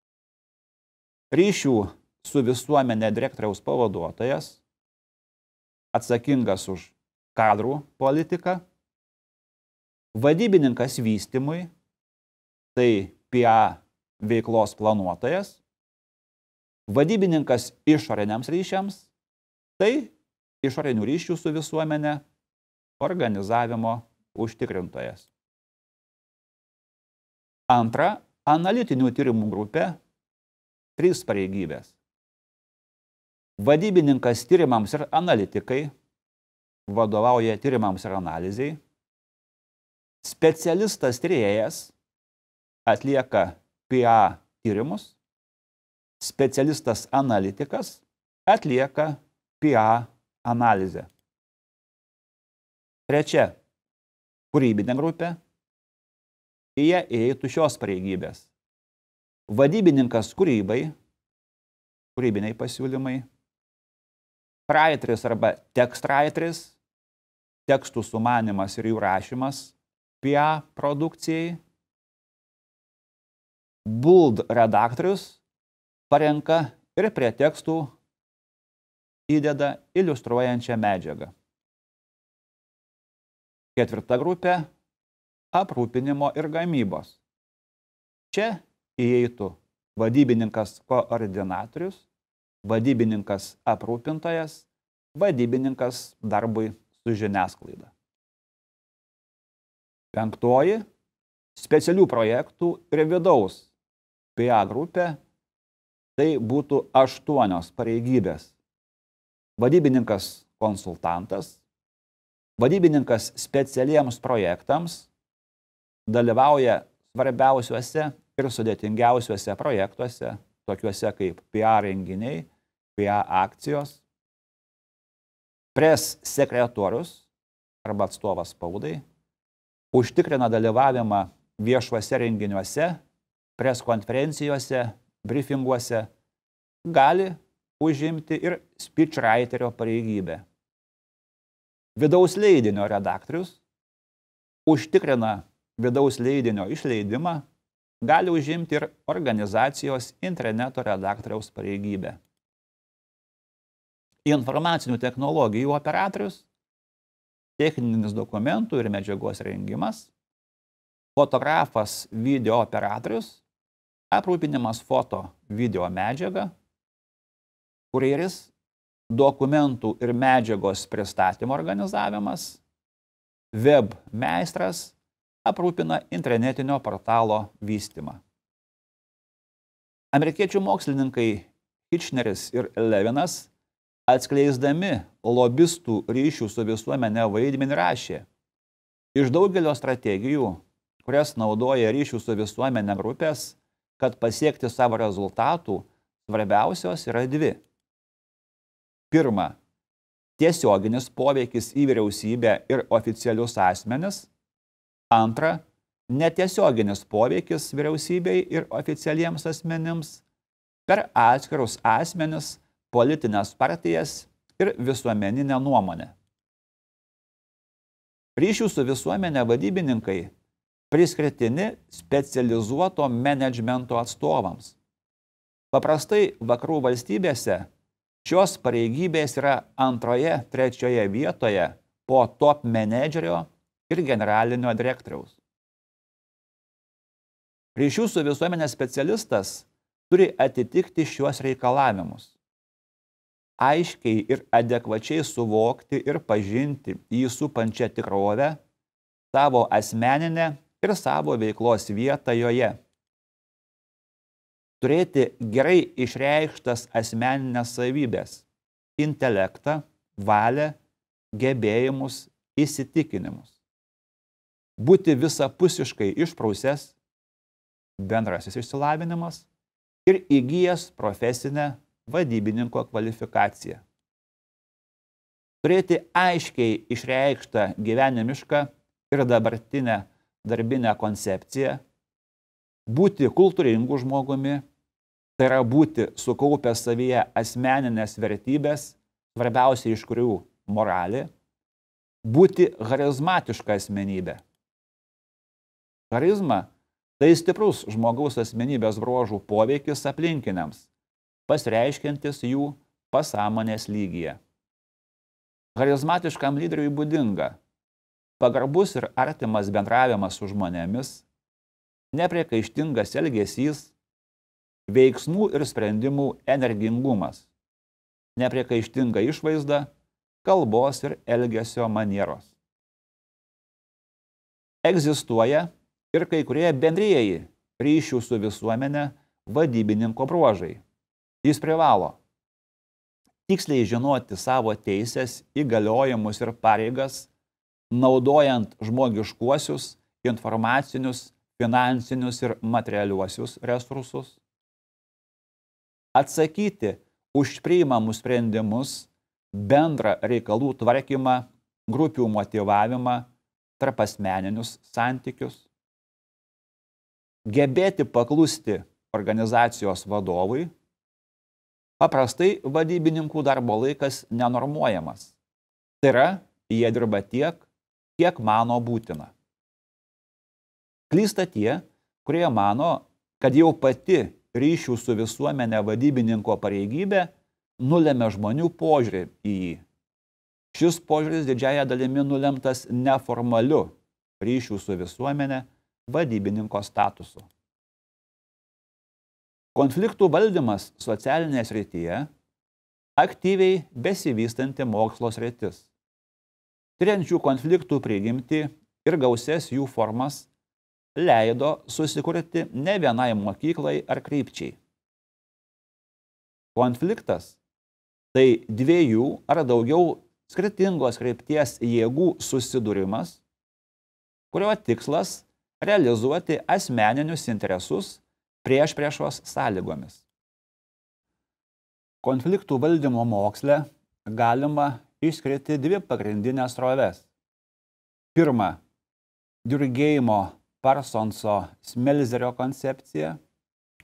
ryšių su visuomenė direktoriaus pavaduotojas, atsakingas už kadrų politiką, vadybininkas vystymui, tai P A veiklos planuotojas, vadybininkas išoriniams ryšiams, tai išorinių ryšių su visuomenė organizavimo užtikrintojas. Antra, analitinių tyrimų grupė, trys pareigybės. Vadybininkas tyrimams ir analitikai, vadovauja tyrimams ir analizai. Specialistas tyrėjas atlieka P A tyrimus. Specialistas analitikas atlieka P A analizę. Trečia, kūrybinė grupė. Į ją įeitų šios pareigybės. Vadybininkas kūrybai, kūrybiniai pasiūlymai. Writeris arba text writeris, tekstų sumanymas ir jų rašymas P A produkcijai. Bold redaktorius parenka ir prie tekstų įdeda iliustruojančią medžiagą. Ketvirta grupė – aprūpinimo ir gamybos. Čia įeitų vadybininkas koordinatorius, vadybininkas aprūpintojas, vadybininkas darbui su žiniasklaida. Penktoji – specialių projektų ir vidaus P A grupė, tai būtų aštuonios pareigybės. Vadybininkas konsultantas, vadybininkas specialiems projektams, dalyvauja svarbiausiuose ir sudėtingiausiuose projektuose, tokiuose kaip P A renginiai, P A akcijos. Pres sekretorius arba atstovas spaudai užtikrina dalyvavimą viešuose renginiuose, preskonferencijose, briefinguose gali užimti ir speechwriterio pareigybę. Vidaus leidinio redaktorius užtikrina vidaus leidinio išleidimą, gali užimti ir organizacijos interneto redaktoriaus pareigybę. Informacinių technologijų operatorius, techninis dokumentų ir medžiagos rengimas, fotografas video operatorius, aprūpinimas foto video medžiaga, kurjeris, dokumentų ir medžiagos pristatymo organizavimas, web meistras aprūpina internetinio portalo vystymą. Amerikiečių mokslininkai Hitchneris ir Levinas, atskleisdami lobistų ryšių su visuomenė vaidmenį rašė: iš daugelio strategijų, kurias naudoja ryšių su visuomenė grupės, kad pasiekti savo rezultatų, svarbiausios yra dvi. Pirma, tiesioginis poveikis į vyriausybę ir oficialius asmenis. Antra, netiesioginis poveikis vyriausybei ir oficialiems asmenims per atskirus asmenis, politinės partijas ir visuomeninę nuomonę. Ryšių su visuomenė vadybininkai priskirtini specializuoto menedžmento atstovams. Paprastai vakarų valstybėse šios pareigybės yra antroje, trečioje vietoje po top menedžerio ir generalinio direktoriaus. Ryšių su visuomenė specialistas turi atitikti šiuos reikalavimus. Aiškiai ir adekvačiai suvokti ir pažinti jį supančią tikrovę, savo asmeninę ir savo veiklos vietą joje. Turėti gerai išreikštas asmeninės savybės, intelektą, valią, gebėjimus, įsitikinimus. Būti visapusiškai išprusęs, bendrasis išsilavinimas ir įgijęs profesinę vadybininko kvalifikaciją. Turėti aiškiai išreikštą gyvenimišką ir dabartinę darbinę koncepciją, būti kultūringu žmogumi, tai yra būti sukaupęs savyje asmeninės vertybės, svarbiausia iš kurių moralė, būti charizmatiška asmenybė. Charizma tai stiprus žmogaus asmenybės bruožų poveikis aplinkiniams, pasireiškiantis jų pasąmonės lygyje. Charizmatiškam lyderiui būdinga pagarbus ir artimas bendravimas su žmonėmis, nepriekaištingas elgesys, veiksmų ir sprendimų energingumas, nepriekaištinga išvaizda, kalbos ir elgesio manieros. Egzistuoja ir kai kurie bendrieji ryšių su visuomenė vadybininko bruožai. Jis privalo tiksliai žinoti savo teisės, įgaliojimus ir pareigas, naudojant žmogiškuosius, informacinius, finansinius ir materialiuosius resursus. Atsakyti už priimamus sprendimus, bendrą reikalų tvarkymą, grupių motyvavimą, tarpasmeninius santykius. Gebėti paklusti organizacijos vadovui. Paprastai vadybininkų darbo laikas nenormuojamas. Tai yra, jie dirba tiek, kiek mano būtina. Klysta tie, kurie mano, kad jau pati ryšių su visuomenė vadybininko pareigybė nulemia žmonių požiūrį į jį. Šis požiūris didžiąja dalimi nulemtas neformaliu ryšių su visuomenė vadybininko statusu. Konfliktų valdymas socialinėje srityje aktyviai besivystanti mokslo sritis. Tiriančių konfliktų prigimtį ir gausias jų formas leido susikurti ne vienai mokyklai ar krypčiai. Konfliktas tai dviejų ar daugiau skirtingos krypties jėgų susidūrimas, kurio tikslas realizuoti asmeninius interesus priešpriešos sąlygomis. Konfliktų valdymo moksle galima išskirti dvi pagrindinės sroves. Pirma, Durkheimo Parsonso Smelzerio koncepcija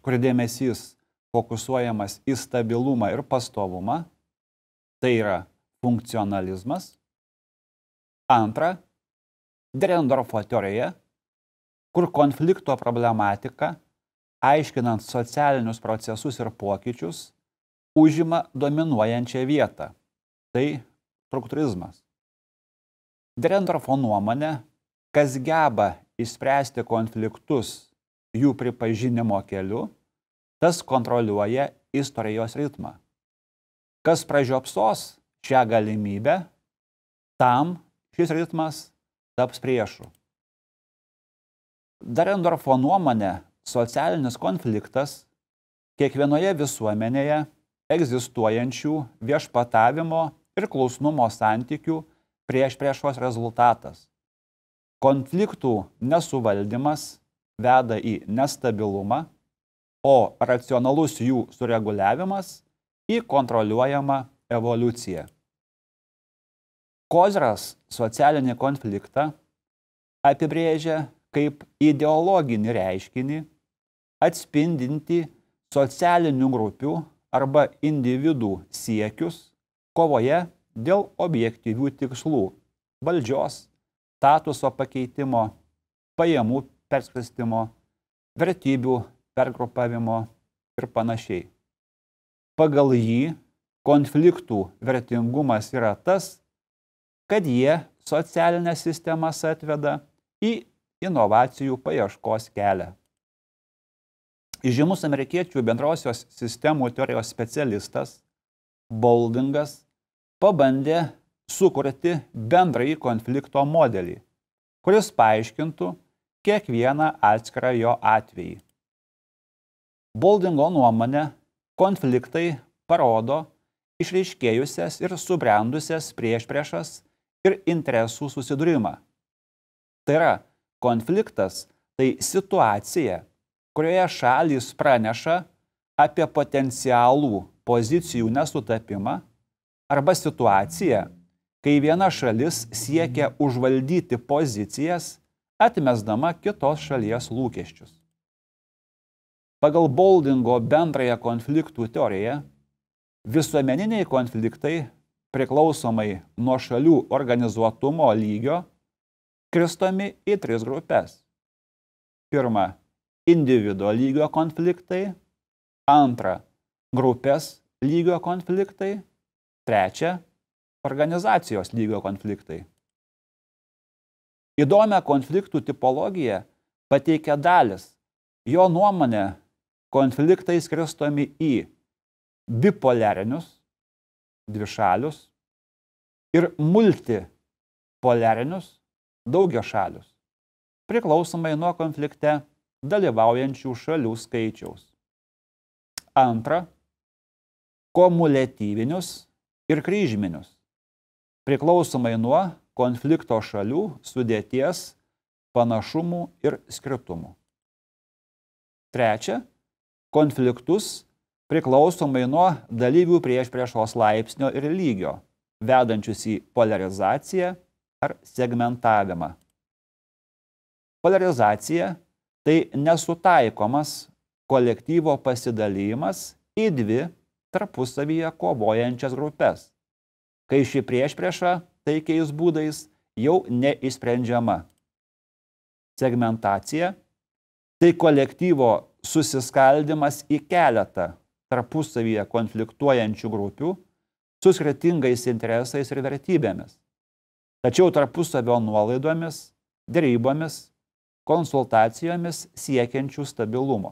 kur dėmesys fokusuojamas į stabilumą ir pastovumą, tai yra funkcionalizmas. Antra, Derendorfo teorija, kur konflikto problematika, aiškinant socialinius procesus ir pokyčius, užima dominuojančią vietą. Tai struktūrizmas. Derendorfo nuomonė, kas geba išspręsti konfliktus jų pripažinimo keliu, tas kontroliuoja istorijos ritmą. Kas pražiopsos šią galimybę, tam šis ritmas taps priešu. Derendorfo nuomonė, socialinis konfliktas kiekvienoje visuomenėje egzistuojančių viešpatavimo ir klusnumo santykių priešpriešos rezultatas. Konfliktų nesuvaldymas veda į nestabilumą, o racionalus jų sureguliavimas į kontroliuojamą evoliuciją. Kozras socialinį konfliktą apibrėžia kaip ideologinį reiškinį, atspindinti socialinių grupių arba individų siekius kovoje dėl objektyvių tikslų – valdžios, statuso pakeitimo, pajamų perskirstymo, vertybių pergrupavimo ir panašiai. Pagal jį konfliktų vertingumas yra tas, kad jie socialinės sistemas atveda į inovacijų paieškos kelią. Žymus amerikiečių bendrosios sistemų teorijos specialistas Bouldingas pabandė sukurti bendrąjį konflikto modelį, kuris paaiškintų kiekvieną atskirą jo atvejį. Bouldingo nuomonė, konfliktai parodo išreiškėjusias ir subrendusias priešpriešas ir interesų susidūrimą. Tai yra, konfliktas tai situacija, kurioje šalys praneša apie potencialų pozicijų nesutapimą arba situacija, kai viena šalis siekia užvaldyti pozicijas, atmesdama kitos šalies lūkesčius. Pagal Bouldingo bendrąją konfliktų teoriją, visuomeniniai konfliktai priklausomai nuo šalių organizuotumo lygio skirstomi į tris grupės. Pirma, individo lygio konfliktai. Antra, grupės lygio konfliktai. Trečia, organizacijos lygio konfliktai. Įdomią konfliktų tipologiją pateikia Dalis. Jo nuomonė, konfliktai skirstomi į bipolarinius, dvišalius ir multipolarinius, daugiašalius, priklausomai nuo konflikte dalyvaujančių šalių skaičiaus. Antra, kumuliatyvinius ir kryžminius, priklausomai nuo konflikto šalių sudėties, panašumų ir skirtumų. Trečia, konfliktus priklausomai nuo dalyvių priešpriešos laipsnio ir lygio, vedančius į polarizaciją ar segmentavimą. Polarizacija – tai nesutaikomas kolektyvo pasidalymas į dvi tarpusavyje kovojančias grupės, kai ši priešprieša taikiais būdais jau neišsprendžiama. Segmentacija – tai kolektyvo susiskaldimas į keletą tarpusavyje konfliktuojančių grupių su skirtingais interesais ir vertybėmis, tačiau tarpusavio nuolaidomis, derybomis, konsultacijomis siekiančių stabilumo.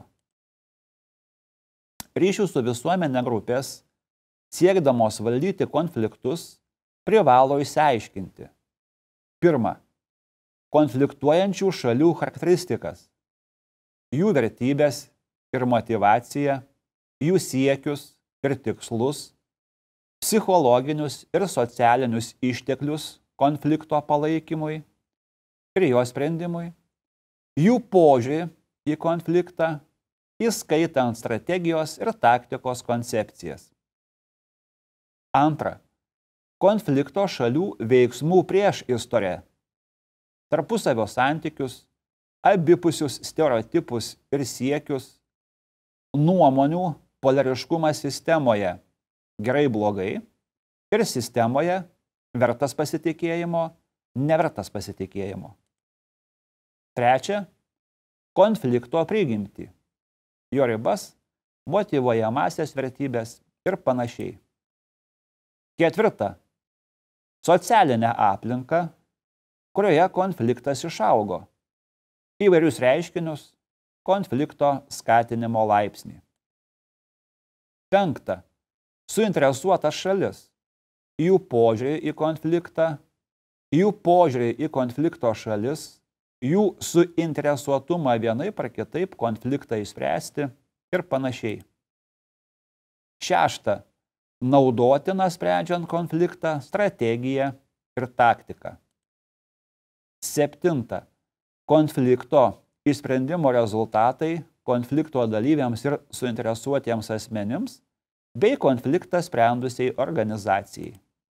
Ryšių su visuomenė grupės, siekdamos valdyti konfliktus, privalo išsiaiškinti. Pirma, konfliktuojančių šalių charakteristikas, jų vertybės ir motyvaciją, jų siekius ir tikslus, psichologinius ir socialinius išteklius konflikto palaikymui ir jo sprendimui, jų požiūrį į konfliktą, įskaitant strategijos ir taktikos koncepcijas. Antra, konflikto šalių veiksmų prieš istoriją, tarpusavio santykius, abipusius stereotipus ir siekius, nuomonių polariškumas sistemoje gerai blogai ir sistemoje vertas pasitikėjimo, nevertas pasitikėjimo. Trečia, konflikto prigimtį, jo ribas, motyvuojamasias vertybės ir panašiai. Ketvirta, socialinę aplinką, kurioje konfliktas išaugo, įvairius reiškinius, konflikto skatinimo laipsnį. Penkta, suinteresuotas šalis, jų požiūrį į konfliktą, jų požiūrį į konflikto šalis, jų suinteresuotumą vienaip ar kitaip konfliktą išspręsti ir panašiai. Šešta, naudotina sprendžiant konfliktą strategija ir taktika. Septinta, konflikto išsprendimo rezultatai konflikto dalyviams ir suinteresuotiems asmenims bei konfliktą sprendusiai organizacijai.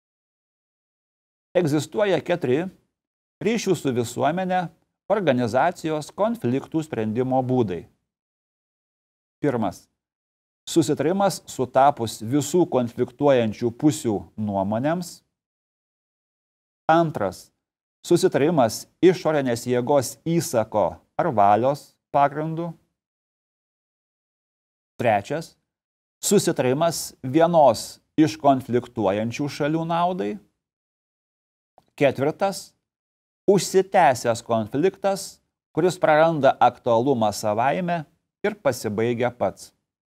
Egzistuoja keturi ryšių su visuomenė organizacijos konfliktų sprendimo būdai. Pirmas. Susitarimas sutapus visų konfliktuojančių pusių nuomonėms. Antras. Susitarimas išorinės jėgos įsako ar valios pagrindų. Trečias. Susitarimas vienos iš konfliktuojančių šalių naudai. Ketvirtas. Užsitęsęs konfliktas, kuris praranda aktualumą savaime ir pasibaigia pats.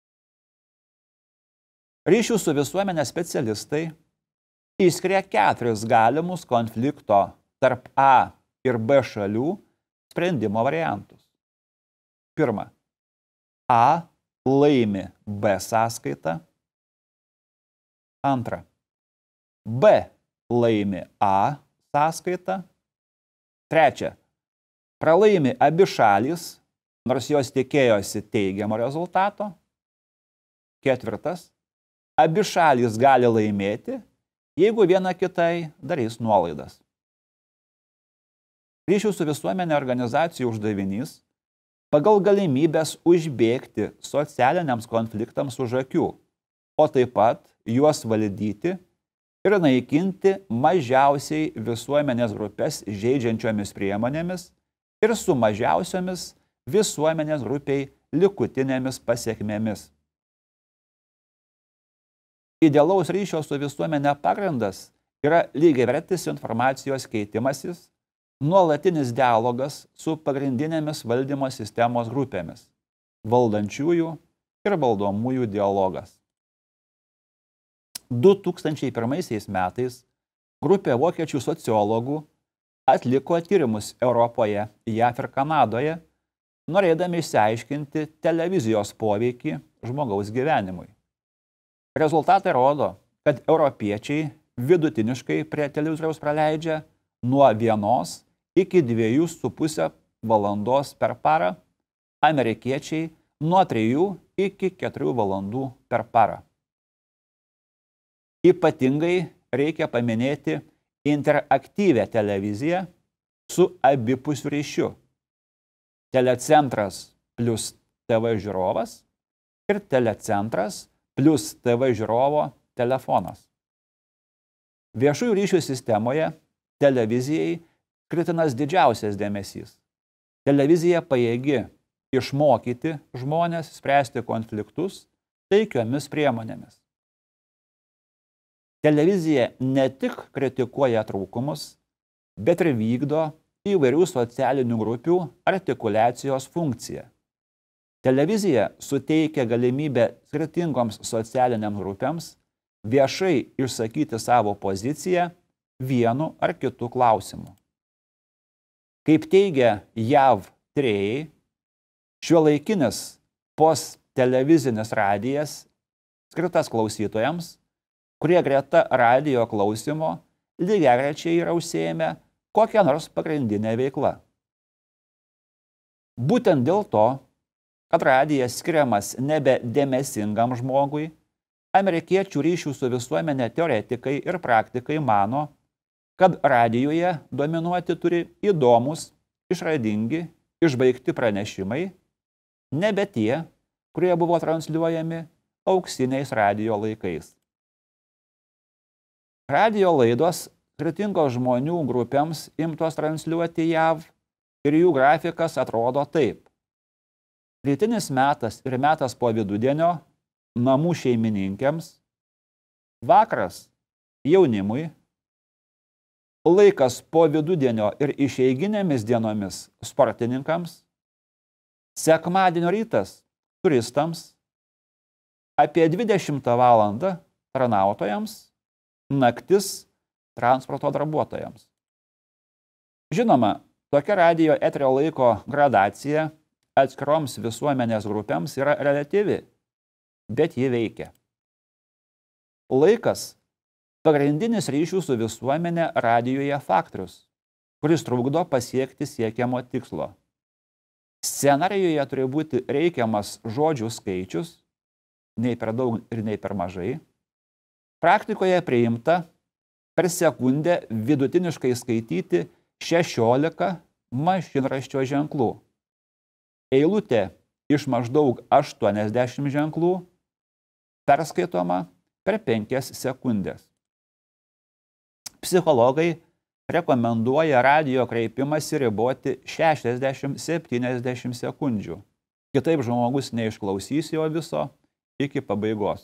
Ryšių su visuomenė specialistai išskiria keturis galimus konflikto tarp A ir B šalių sprendimo variantus. Pirma. A laimi B sąskaitą. Antra. B laimi A sąskaitą. Trečia. Pralaimi abi šalys, nors jos tikėjosi teigiamo rezultato. Ketvirtas. Abi šalys gali laimėti, jeigu viena kitai darys nuolaidas. Ryšių su visuomenė organizacijų uždavinys pagal galimybės užbėgti socialiniams konfliktams už akių, o taip pat juos valdyti ir naikinti mažiausiai visuomenės grupės žeidžiančiomis priemonėmis ir su mažiausiomis visuomenės grupiai likutinėmis pasiekmėmis. Idealaus ryšio su visuomenė pagrindas yra lygiavertis informacijos keitimasis, nuolatinis dialogas su pagrindinėmis valdymo sistemos grupėmis, valdančiųjų ir valdomųjų dialogas. du tūkstančiai pirmaisiais metais grupė vokiečių sociologų atliko tyrimus Europoje, J A V ir Kanadoje, norėdami išsiaiškinti televizijos poveikį žmogaus gyvenimui. Rezultatai rodo, kad europiečiai vidutiniškai prie televizoriaus praleidžia nuo vienos iki dviejų su pusę valandos per parą, amerikiečiai nuo trijų iki keturių valandų per parą. Ypatingai reikia paminėti interaktyvią televiziją su abipusiu ryšiu. Telecentras plus T V žiūrovas ir telecentras plus T V žiūrovo telefonas. Viešųjų ryšių sistemoje televizijai kritinas didžiausias dėmesys. Televizija pajėgi išmokyti žmonės spręsti konfliktus taikiomis priemonėmis. Televizija ne tik kritikuoja trūkumus, bet ir vykdo įvairių socialinių grupių artikuliacijos funkciją. Televizija suteikia galimybę skirtingoms socialiniams grupėms viešai išsakyti savo poziciją vienu ar kitu klausimu. Kaip teigia J A V tyrėjai, šiuolaikinis posttelevizinis radijas skirtas klausytojams, kurie greta radijo klausimo lygiagrečiai yra užsiėmę kokią nors pagrindinę veiklą. Būtent dėl to, kad radijas skiriamas nebe dėmesingam žmogui, amerikiečių ryšių su visuomenė teoretikai ir praktikai mano, kad radijoje dominuoti turi įdomus, išradingi, išbaigti pranešimai, nebe tie, kurie buvo transliuojami auksiniais radijo laikais. Radijo laidos skirtingos žmonių grupėms imtos transliuoti J A V ir jų grafikas atrodo taip. Rytinis metas ir metas po vidudienio namų šeimininkėms, vakaras jaunimui, laikas po vidudienio ir išeiginėmis dienomis sportininkams, sekmadienio rytas turistams, apie dvidešimtą valandą tarnautojams, naktis transporto darbuotojams. Žinoma, tokia radijo eterio laiko gradacija atskiroms visuomenės grupėms yra relatyvi, bet ji veikia. Laikas – pagrindinis ryšių su visuomenė radijoje faktorius, kuris trukdo pasiekti siekiamo tikslo. Scenarijoje turi būti reikiamas žodžių skaičius, nei per daug ir nei per mažai. Praktikoje priimta per sekundę vidutiniškai skaityti šešiolika mašinraščio ženklų. Eilutė iš maždaug aštuoniasdešimt ženklų perskaitoma per penkias sekundės. Psichologai rekomenduoja radijo kreipimąsi riboti šešiasdešimt septyniasdešimt sekundžių. Kitaip žmogus neišklausys jo viso iki pabaigos.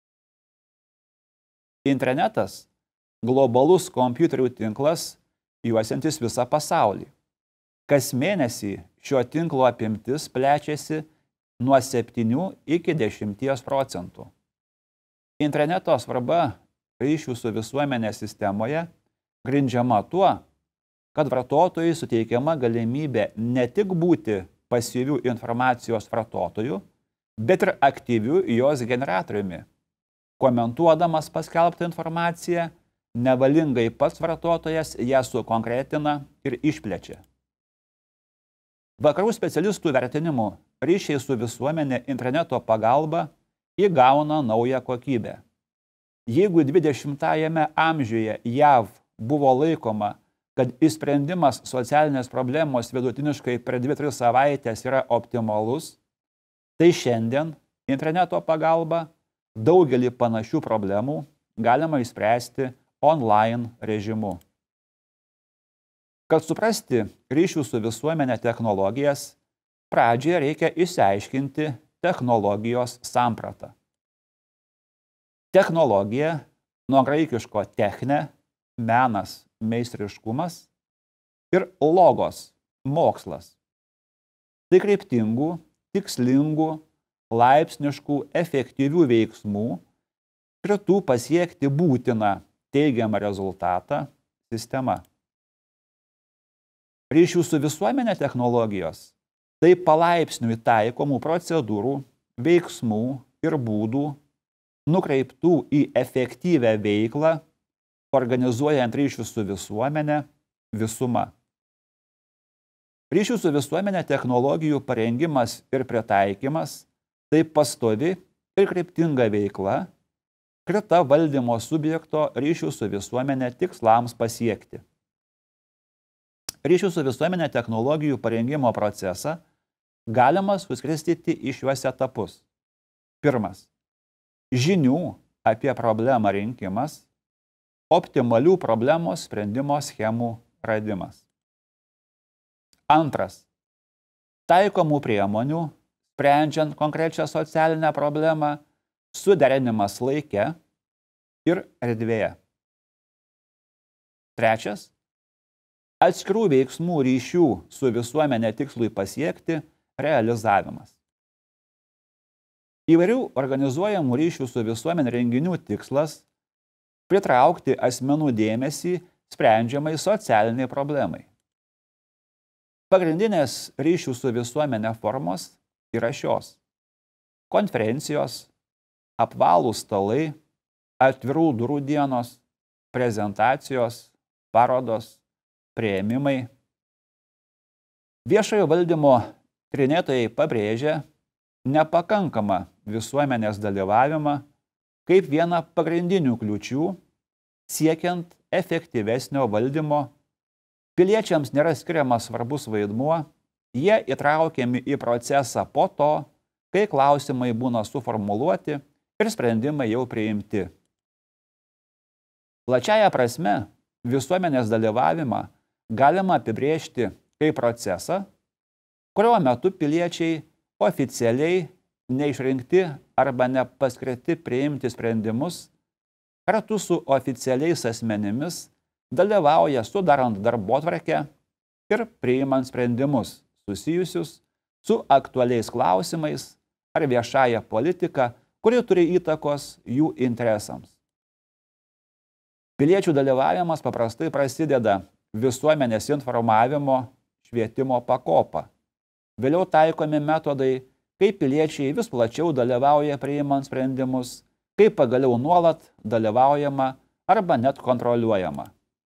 Internetas – globalus kompiuterių tinklas, juosiantis visą pasaulį. Kas mėnesį šio tinklo apimtis plečiasi nuo septynių iki dešimties procentų. Interneto svarba ryšių su visuomenė sistemoje grindžiama tuo, kad vartotojui suteikiama galimybė ne tik būti pasyvių informacijos vartotojų, bet ir aktyvių jos generatoriumi. Komentuodamas paskelbtą informaciją, nevalingai pats vartotojas ją sukonkretina ir išplečia. Vakarų specialistų vertinimu ryšiai su visuomenė interneto pagalba įgauna naują kokybę. Jeigu dvidešimtajame amžiuje J A V buvo laikoma, kad išsprendimas socialinės problemos vidutiniškai per dvi tris savaitės yra optimalus, tai šiandien interneto pagalba daugelį panašių problemų galima išspręsti online režimu. Kad suprasti ryšių su visuomenė technologijas, pradžioje reikia išsiaiškinti technologijos sampratą. Technologija, nuo graikiško techne, menas, meistriškumas ir logos, mokslas. Tai kryptingų, tikslingų, laipsniškų, efektyvių veiksmų, skirtų pasiekti būtiną teigiamą rezultatą sistema. Ryšių su visuomenė technologijos – tai palaipsniui taikomų procedūrų, veiksmų ir būdų, nukreiptų į efektyvę veiklą, organizuojant ryšius su visuomenė visuma. Ryšių su visuomenė technologijų parengimas ir pritaikymas – tai pastovi ir kryptinga veikla, skirta valdymo subjekto ryšių su visuomenė tikslams pasiekti. Ryšių su visuomenė technologijų parengimo procesą galima suskirstyti į šiuos etapus. Pirmas – žinių apie problemą rinkimas, optimalių problemos sprendimo schemų radimas. Antras – taikomų priemonių, sprendžiant konkrečią socialinę problemą, suderinimas laike ir erdvėje. Trečias – atskirų veiksmų ryšių su visuomenė tikslui pasiekti realizavimas. Įvairių organizuojamų ryšių su visuomenė renginių tikslas – pritraukti asmenų dėmesį sprendžiamai socialiniai problemai. Pagrindinės ryšių su visuomenė formos yra šios: konferencijos, apvalūs stalai, atvirų durų dienos, prezentacijos, parodos, priėmimai. Viešojo valdymo tyrinėtojai pabrėžia nepakankamą visuomenės dalyvavimą kaip vieną pagrindinių kliūčių siekiant efektyvesnio valdymo. Piliečiams nėra skiriamas svarbus vaidmuo, jie įtraukiami į procesą po to, kai klausimai būna suformuluoti ir sprendimai jau priimti. Plačiaja prasme, visuomenės dalyvavimą galima apibrėžti kaip procesą, kurio metu piliečiai oficialiai neišrinkti arba nepaskirti priimti sprendimus, kartu su oficialiais asmenimis dalyvauja sudarant darbotvarkę ir priimant sprendimus susijusius su aktualiais klausimais ar viešąja politika, kuri turi įtakos jų interesams. Piliečių dalyvavimas paprastai prasideda visuomenės informavimo švietimo pakopą. Vėliau taikomi metodai, kaip piliečiai vis plačiau dalyvauja priimant sprendimus, kaip pagaliau nuolat dalyvaujama arba net kontroliuojama.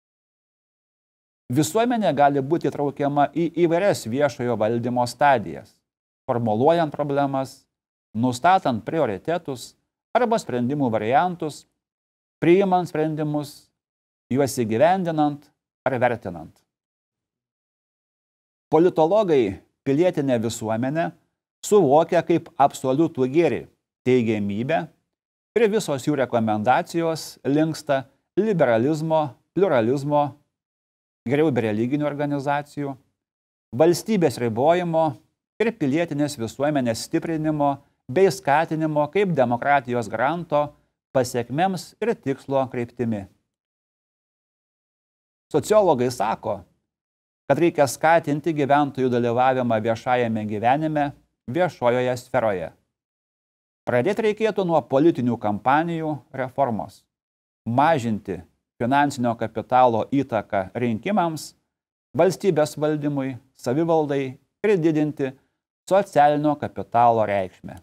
Visuomenė gali būti traukiama į įvairias viešojo valdymo stadijas, formuluojant problemas, nustatant prioritetus arba sprendimų variantus, priimant sprendimus, juos įgyvendinant ar vertinant. Politologai pilietinę visuomenę suvokia kaip absoliutų gėrį, teigiamybę ir visos jų rekomendacijos linksta liberalizmo, pluralizmo, geriau be religinių organizacijų, valstybės ribojimo ir pilietinės visuomenės stiprinimo bei skatinimo kaip demokratijos garanto pasekmėms ir tikslo kryptimi. Sociologai sako, kad reikia skatinti gyventojų dalyvavimą viešajame gyvenime, viešojoje sferoje. Pradėti reikėtų nuo politinių kampanijų reformos, mažinti finansinio kapitalo įtaką rinkimams, valstybės valdymui, savivaldai ir didinti socialinio kapitalo reikšmę.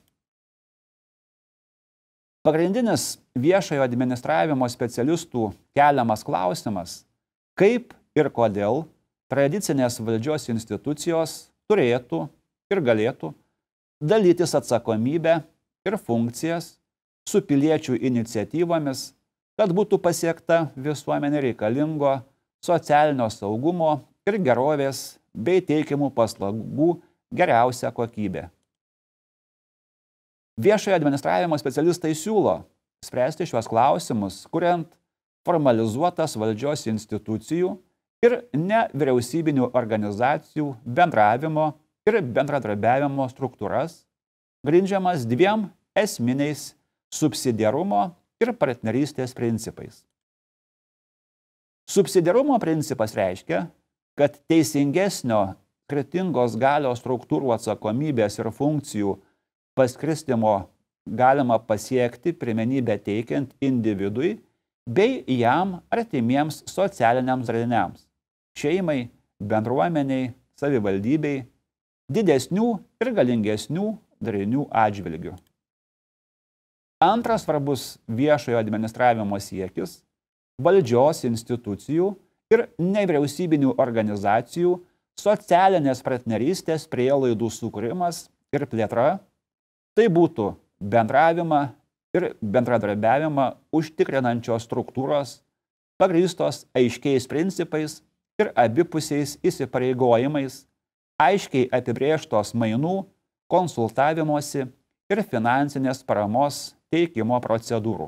Pagrindinis viešojo administravimo specialistų keliamas klausimas, kaip ir kodėl tradicinės valdžios institucijos turėtų ir galėtų dalytis atsakomybę ir funkcijas su piliečių iniciatyvomis, kad būtų pasiekta visuomenė reikalingo socialinio saugumo ir gerovės bei teikiamų paslaugų geriausia kokybė. Viešojo administravimo specialistai siūlo spręsti šiuos klausimus, kuriant formalizuotas valdžios institucijų ir nevyriausybinių organizacijų bendravimo ir bendradarbiavimo struktūras, grindžiamas dviem esminiais subsidiarumo ir partnerystės principais. Subsidiarumo principas reiškia, kad teisingesnio skirtingos galios struktūrų atsakomybės ir funkcijų paskirstymo galima pasiekti pirmenybę teikiant individui bei jam artimiems socialiniams dariniams – šeimai, bendruomeniai, savivaldybei, didesnių ir galingesnių darinių atžvilgių. Antras svarbus viešojo administravimo siekis – valdžios institucijų ir nevyriausybinių organizacijų socialinės partnerystės prielaidų sukūrimas ir plėtra. Tai būtų bendravimą ir bendradarbiavimą užtikrinančios struktūros, pagrįstos aiškiais principais ir abipusiais įsipareigojimais, aiškiai apibrėžtos mainų, konsultavimosi ir finansinės paramos teikimo procedūrų.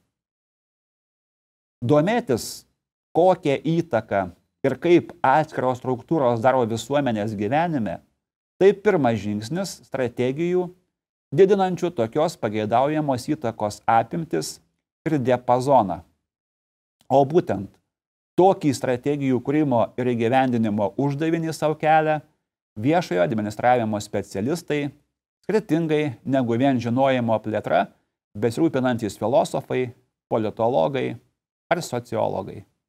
Domėtis, kokią įtaką ir kaip atskiros struktūros daro visuomenės gyvenime, tai pirmas žingsnis strategijų, didinančių tokios pageidaujamos įtakos apimtis ir diapazoną. O būtent tokį strategijų kūrimo ir įgyvendinimo uždavinį savo kelia viešojo administravimo specialistai, skirtingai negu vien žinojimo plėtra, besirūpinantys filosofai, politologai ar sociologai.